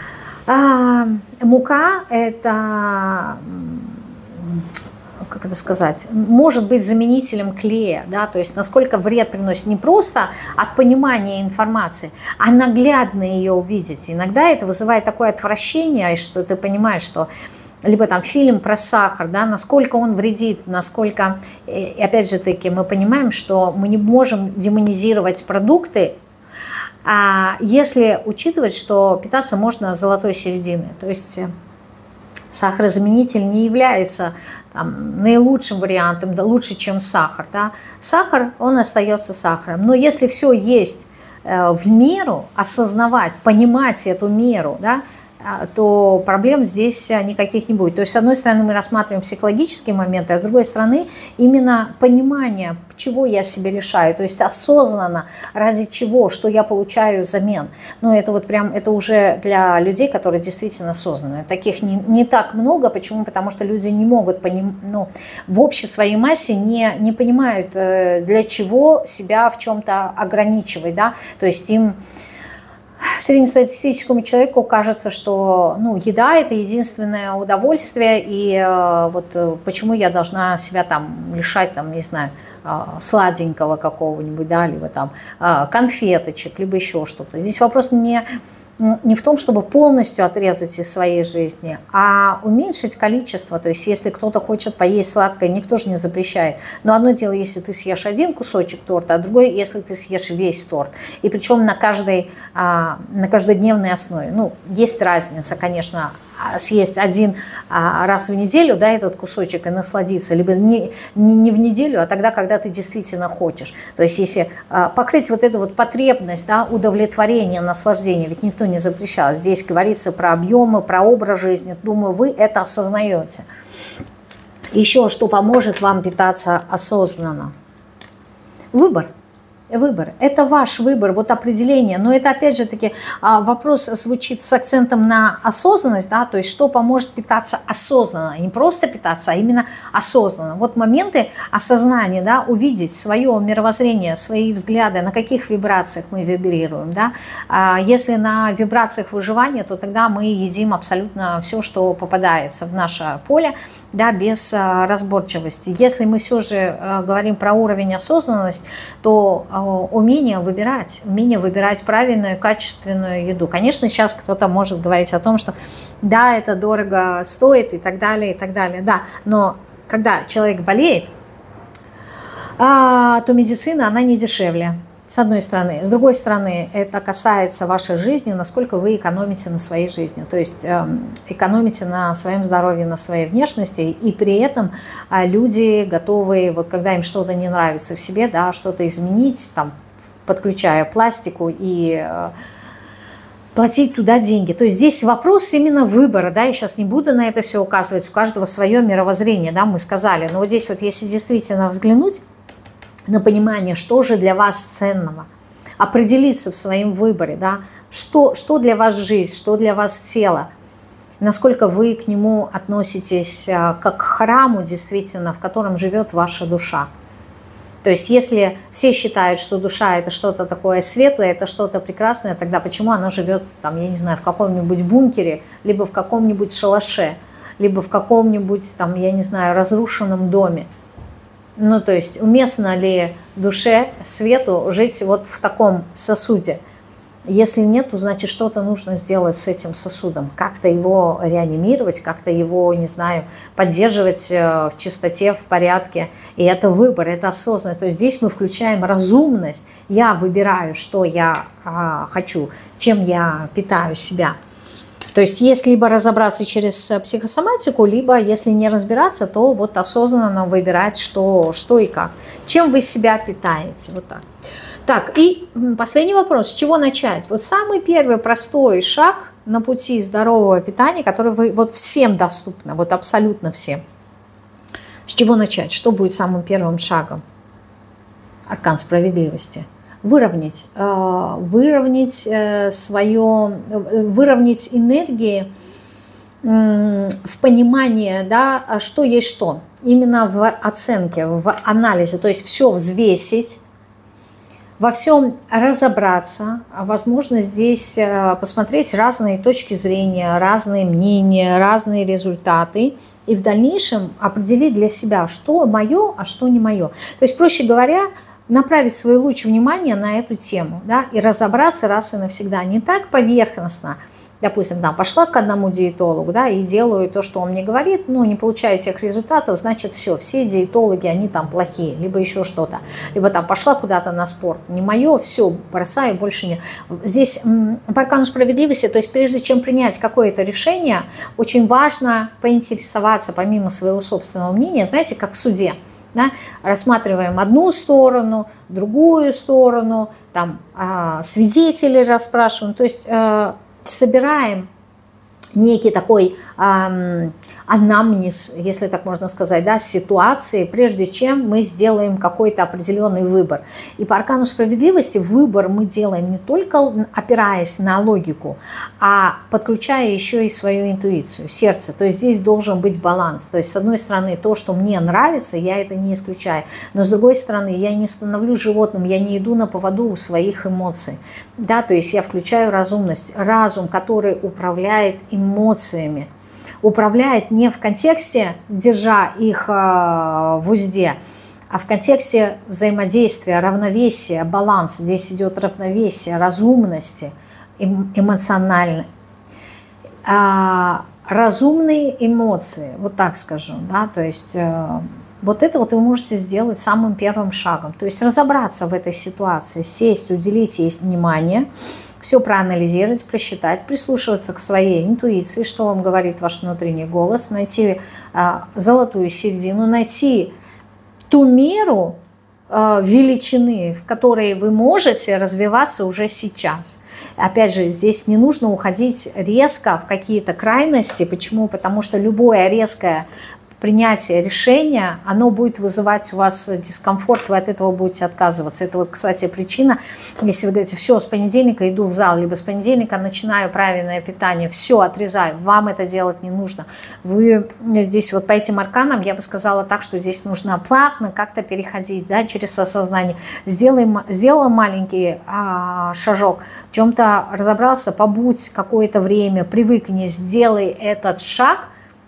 а, мука это, как это сказать, может быть заменителем клея, да, то есть насколько вред приносит не просто от понимания информации, а наглядно ее увидеть. Иногда это вызывает такое отвращение, что ты понимаешь, что либо там фильм про сахар, да, насколько он вредит, насколько, и опять же таки, мы понимаем, что мы не можем демонизировать продукты, а если учитывать, что питаться можно золотой серединой, то есть сахарозаменитель не является там наилучшим вариантом, да, лучше, чем сахар, да. Сахар, он остается сахаром, но если все есть в меру, осознавать, понимать эту меру, да, то проблем здесь никаких не будет. То есть, с одной стороны, мы рассматриваем психологические моменты, а с другой стороны, именно понимание, чего я себе лишаю, то есть осознанно, ради чего, что я получаю взамен. Но это вот прям, это уже для людей, которые действительно осознанные. Таких не, не так много. Почему? Потому что люди не могут, поним, ну, в общей своей массе не, не понимают, для чего себя в чем-то ограничивать, да, то есть им... Среднестатистическому человеку кажется, что ну, еда – это единственное удовольствие, и э, вот э, почему я должна себя там лишать, там, не знаю, э, сладенького какого-нибудь, да, либо там э, конфеточек, либо еще что-то. Здесь вопрос не, не в том, чтобы полностью отрезать из своей жизни, а уменьшить количество. То есть если кто-то хочет поесть сладкое, никто же не запрещает. Но одно дело, если ты съешь один кусочек торта, а другое, если ты съешь весь торт. И причем на, каждой, на каждодневной основе. Ну, есть разница, конечно, съесть один раз в неделю, да, этот кусочек и насладиться, либо не, не, не в неделю, а тогда, когда ты действительно хочешь. То есть если покрыть вот эту вот потребность, да, удовлетворения, наслаждения, ведь никто не запрещал. Здесь говорится про объемы, про образ жизни. Думаю, вы это осознаете. Еще что поможет вам питаться осознанно? Выбор. Выбор. Это ваш выбор, вот определение. Но это опять же таки вопрос звучит с акцентом на осознанность, да, то есть что поможет питаться осознанно. Не просто питаться, а именно осознанно. Вот моменты осознания, да, увидеть свое мировоззрение, свои взгляды, на каких вибрациях мы вибрируем. Да. Если на вибрациях выживания, то тогда мы едим абсолютно все, что попадается в наше поле, да, без разборчивости. Если мы все же говорим про уровень осознанности, то умение выбирать, умение выбирать правильную, качественную еду. Конечно, сейчас кто-то может говорить о том, что да, это дорого стоит и так далее, и так далее, да, но когда человек болеет, то медицина, она не дешевле, с одной стороны. С другой стороны, это касается вашей жизни, насколько вы экономите на своей жизни, то есть экономите на своем здоровье, на своей внешности, и при этом люди готовы, вот когда им что-то не нравится в себе, да, что-то изменить, там, подключая пластику и платить туда деньги. То есть здесь вопрос именно выбора, да, я сейчас не буду на это все указывать, у каждого свое мировоззрение, да, мы сказали, но вот здесь вот если действительно взглянуть на понимание, что же для вас ценного, определиться в своем выборе, да, что, что для вас жизнь, что для вас тело, насколько вы к нему относитесь как к храму, действительно, в котором живет ваша душа. То есть если все считают, что душа это что-то такое светлое, это что-то прекрасное, тогда почему она живет, там, я не знаю, в каком-нибудь бункере, либо в каком-нибудь шалаше, либо в каком-нибудь, там, я не знаю, разрушенном доме? Ну, то есть уместно ли душе, свету жить вот в таком сосуде? Если нет, то значит что-то нужно сделать с этим сосудом. Как-то его реанимировать, как-то его, не знаю, поддерживать в чистоте, в порядке. И это выбор, это осознанность. То есть здесь мы включаем разумность. Я выбираю, что я а, хочу, чем я питаю себя. То есть есть либо разобраться через психосоматику, либо, если не разбираться, то вот осознанно выбирать, что, что и как. Чем вы себя питаете. Вот так. Так, и последний вопрос. С чего начать? Вот самый первый простой шаг на пути здорового питания, который вы, вот всем доступно, вот абсолютно всем. С чего начать? Что будет самым первым шагом? Аркан справедливости. Выровнять, выровнять свое, выровнять энергии в понимании, да, что есть что. именно в оценке, в анализе, то есть все взвесить, во всем разобраться, возможно, здесь посмотреть разные точки зрения, разные мнения, разные результаты, и в дальнейшем определить для себя, что мое, а что не мое. То есть, проще говоря, направить свой луч внимания на эту тему, да, и разобраться раз и навсегда. Не так поверхностно, допустим, да, пошла к одному диетологу, да, и делаю то, что он мне говорит, но не получаю тех результатов, значит, все, все диетологи, они там плохие, либо еще что-то. Либо там пошла куда-то на спорт, не мое, все, бросаю, больше не. Здесь по аркану справедливости, то есть прежде чем принять какое-то решение, очень важно поинтересоваться, помимо своего собственного мнения, знаете, как в суде. Да, рассматриваем одну сторону, другую сторону, там э, свидетелей расспрашиваем, то есть э, собираем некий такой э, анамнез, если так можно сказать, да, ситуации, прежде чем мы сделаем какой-то определенный выбор. И по аркану справедливости выбор мы делаем не только опираясь на логику, а подключая еще и свою интуицию, сердце. То есть здесь должен быть баланс. То есть с одной стороны то, что мне нравится, я это не исключаю, но с другой стороны я не становлюсь животным, я не иду на поводу у своих эмоций. Да, то есть я включаю разумность, разум, который управляет эмоциями. Управляет не в контексте, держа их в узде, а в контексте взаимодействия, равновесия, баланса. Здесь идет равновесие, разумности, эмоциональной. Разумные эмоции, вот так скажу, да, то есть вот это вот вы можете сделать самым первым шагом. То есть разобраться в этой ситуации, сесть, уделить ей внимание, все проанализировать, просчитать, прислушиваться к своей интуиции, что вам говорит ваш внутренний голос, найти а, золотую середину, найти ту меру а, величины, в которой вы можете развиваться уже сейчас. Опять же, здесь не нужно уходить резко в какие-то крайности. Почему? Потому что любое резкое принятие решения, оно будет вызывать у вас дискомфорт, вы от этого будете отказываться. Это вот, кстати, причина, если вы говорите, все, с понедельника иду в зал, либо с понедельника начинаю правильное питание, все, отрезаю, вам это делать не нужно. Вы здесь вот по этим арканам, я бы сказала так, что здесь нужно плавно как-то переходить, да, через осознание. Сделай, сделала маленький а, шажок, в чем-то разобрался, побудь какое-то время, привыкни, сделай этот шаг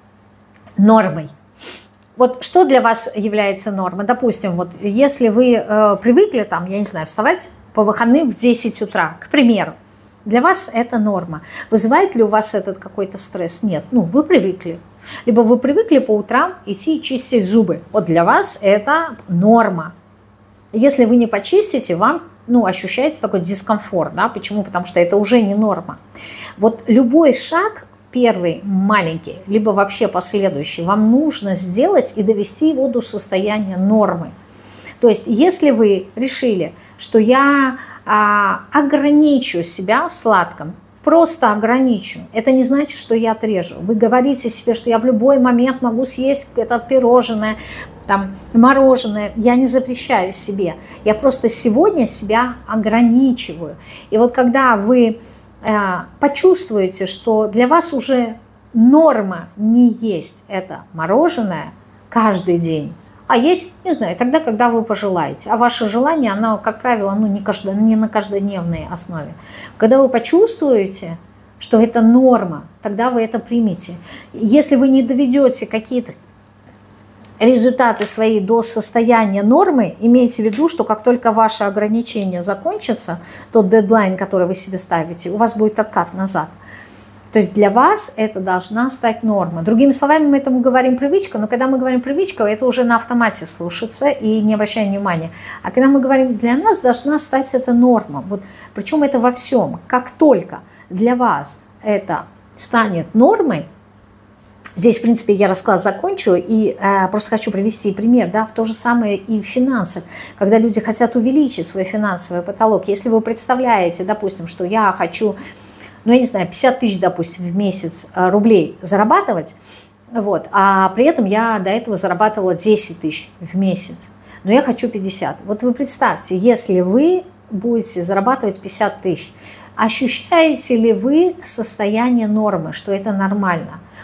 нормой. Вот что для вас является нормой? Допустим, вот если вы э, привыкли, там, я не знаю, вставать по выходным в десять утра, к примеру, для вас это норма. Вызывает ли у вас этот какой-то стресс? Нет, ну вы привыкли. Либо вы привыкли по утрам идти и чистить зубы. Вот для вас это норма. Если вы не почистите, вам ну, ощущается такой дискомфорт. Да? Почему? Потому что это уже не норма. Вот любой шаг, первый, маленький, либо вообще последующий, вам нужно сделать и довести его до состояния нормы. То есть, если вы решили, что я а, ограничу себя в сладком, просто ограничу, это не значит, что я отрежу. Вы говорите себе, что я в любой момент могу съесть это пирожное, там, мороженое. Я не запрещаю себе. Я просто сегодня себя ограничиваю. И вот когда вы почувствуете, что для вас уже норма не есть это мороженое каждый день, а есть, не знаю, тогда, когда вы пожелаете. А ваше желание, оно, как правило, ну, не, каждый, не на каждодневной основе. Когда вы почувствуете, что это норма, тогда вы это примите. Если вы не доведете какие-то результаты свои до состояния нормы, имейте в виду, что как только ваше ограничение закончится, тот дедлайн, который вы себе ставите, у вас будет откат назад. То есть для вас это должна стать норма. Другими словами, мы этому говорим привычка, но когда мы говорим привычка, это уже на автомате слушаться и не обращаем внимания. А когда мы говорим, для нас должна стать это норма. Вот, причем это во всем. Как только для вас это станет нормой, здесь, в принципе, я расклад закончу и э, просто хочу привести пример, да, в то же самое и в финансах. Когда люди хотят увеличить свой финансовый потолок, если вы представляете, допустим, что я хочу, ну, я не знаю, пятьдесят тысяч, допустим, в месяц э, рублей зарабатывать, вот, а при этом я до этого зарабатывала десять тысяч в месяц, но я хочу пятьдесят. Вот вы представьте, если вы будете зарабатывать пятьдесят тысяч, ощущаете ли вы состояние нормы, что это нормально?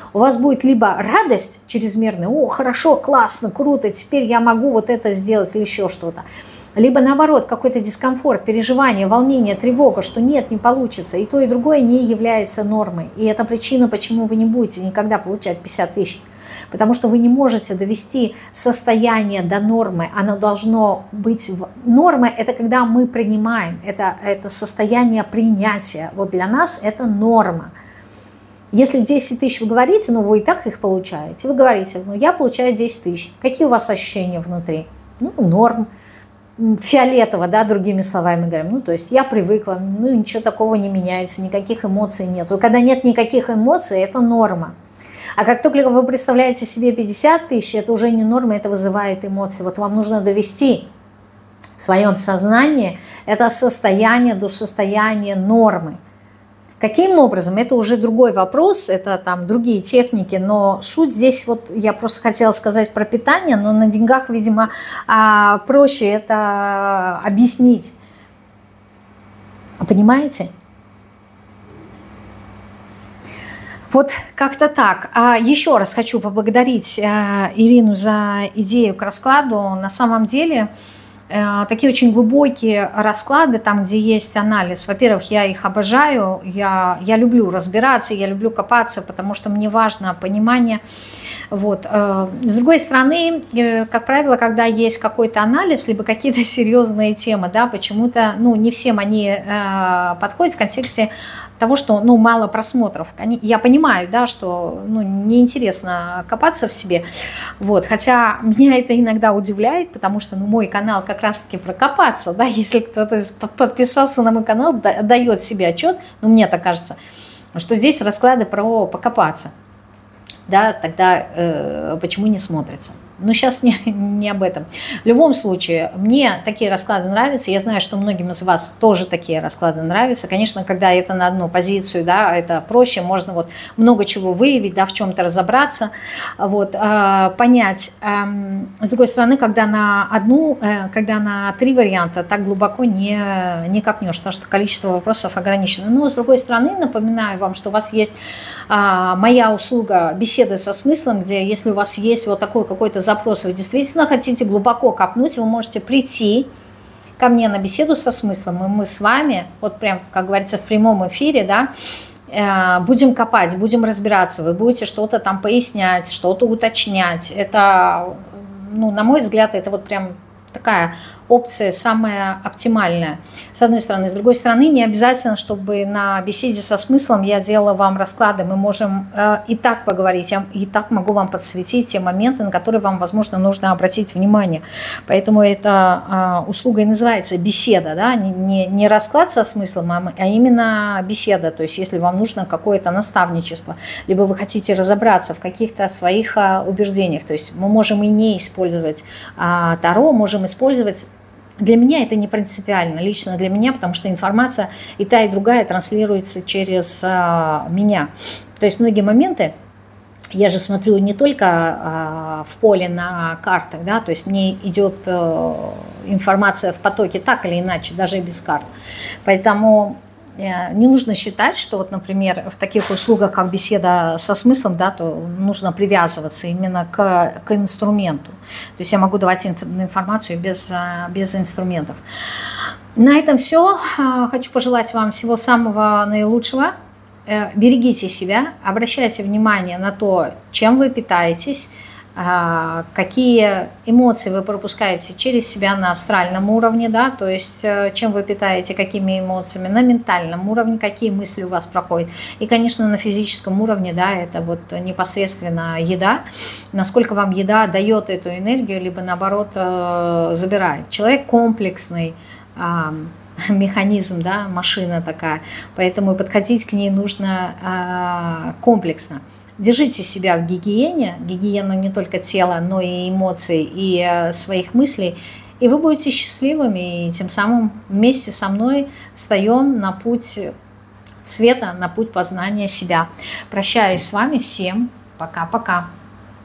У вас будет либо радость чрезмерная, о, хорошо, классно, круто, теперь я могу вот это сделать или еще что-то. Либо наоборот, какой-то дискомфорт, переживание, волнение, тревога, что нет, не получится. И то, и другое не является нормой. И это причина, почему вы не будете никогда получать пятьдесят тысяч. Потому что вы не можете довести состояние до нормы. Оно должно быть... В... Норма – это когда мы принимаем. Это, это состояние принятия. Вот для нас это норма. Если десять тысяч вы говорите, ну вы и так их получаете. Вы говорите, ну я получаю десять тысяч. Какие у вас ощущения внутри? Ну, норм. Фиолетово, да, другими словами говорим. Ну, то есть я привыкла, ну, ничего такого не меняется, никаких эмоций нет. Когда нет никаких эмоций, это норма. А как только вы представляете себе пятьдесят тысяч, это уже не норма, это вызывает эмоции. Вот вам нужно довести в своем сознании это состояние до состояния нормы. Каким образом? Это уже другой вопрос, это там другие техники, но суть здесь, вот я просто хотела сказать про питание, но на деньгах, видимо, проще это объяснить. Понимаете? Вот как-то так. Еще раз хочу поблагодарить Ирину за идею к раскладу. На самом деле... Такие очень глубокие расклады, там, где есть анализ. Во-первых, я их обожаю, я, я люблю разбираться, я люблю копаться, потому что мне важно понимание. Вот. С другой стороны, как правило, когда есть какой-то анализ, либо какие-то серьезные темы, да, почему-то, ну, не всем они подходят в контексте того, что, ну, мало просмотров. Я понимаю, да, что, ну, неинтересно копаться в себе, вот, хотя меня это иногда удивляет, потому что, ну, мой канал как раз-таки про копаться, да, если кто-то подписался на мой канал, дает себе отчет, ну, мне так кажется, что здесь расклады про покопаться, да, тогда э, почему не смотрится? Но сейчас не, не об этом. В любом случае, мне такие расклады нравятся. Я знаю, что многим из вас тоже такие расклады нравятся. Конечно, когда это на одну позицию, да, это проще. Можно вот много чего выявить, да, в чем-то разобраться, вот, э, понять. Э, с другой стороны, когда на одну, э, когда на три варианта, так глубоко не, не копнешь, потому что количество вопросов ограничено. Но с другой стороны, напоминаю вам, что у вас есть э, моя услуга «Беседы со смыслом», где если у вас есть вот такой какой-то запрос, вы действительно хотите глубоко копнуть, вы можете прийти ко мне на беседу со смыслом, и мы с вами, вот прям, как говорится, в прямом эфире, да, будем копать, будем разбираться, вы будете что-то там пояснять, что-то уточнять. Это, ну, на мой взгляд, это вот прям такая опция самая оптимальная, с одной стороны. С другой стороны, не обязательно, чтобы на беседе со смыслом я делала вам расклады. Мы можем э, и так поговорить, я и так могу вам подсветить те моменты, на которые вам, возможно, нужно обратить внимание. Поэтому эта э, услуга и называется беседа, да? не, не, не расклад со смыслом, а, а именно беседа. То есть, если вам нужно какое-то наставничество, либо вы хотите разобраться в каких-то своих э, убеждениях, то есть мы можем и не использовать э, Таро, можем использовать. Для меня это не принципиально, лично для меня, потому что информация и та, и другая транслируется через а, меня. То есть многие моменты я же смотрю не только а, в поле на картах, да, то есть мне идет а, информация в потоке так или иначе, даже и без карт. Поэтому не нужно считать, что вот, например, в таких услугах, как беседа со смыслом, да, то нужно привязываться именно к, к инструменту. То есть я могу давать информацию без, без инструментов. На этом все. Хочу пожелать вам всего самого наилучшего. Берегите себя, обращайте внимание на то, чем вы питаетесь, какие эмоции вы пропускаете через себя на астральном уровне, да, то есть чем вы питаете, какими эмоциями, на ментальном уровне, какие мысли у вас проходят. И, конечно, на физическом уровне, да, это вот непосредственно еда, насколько вам еда дает эту энергию, либо наоборот забирает. Человек комплексный механизм, да, машина такая, поэтому подходить к ней нужно комплексно. Держите себя в гигиене, гигиену не только тела, но и эмоций, и своих мыслей, и вы будете счастливыми, и тем самым вместе со мной встаем на путь света, на путь познания себя. Прощаюсь с вами всем. Пока-пока.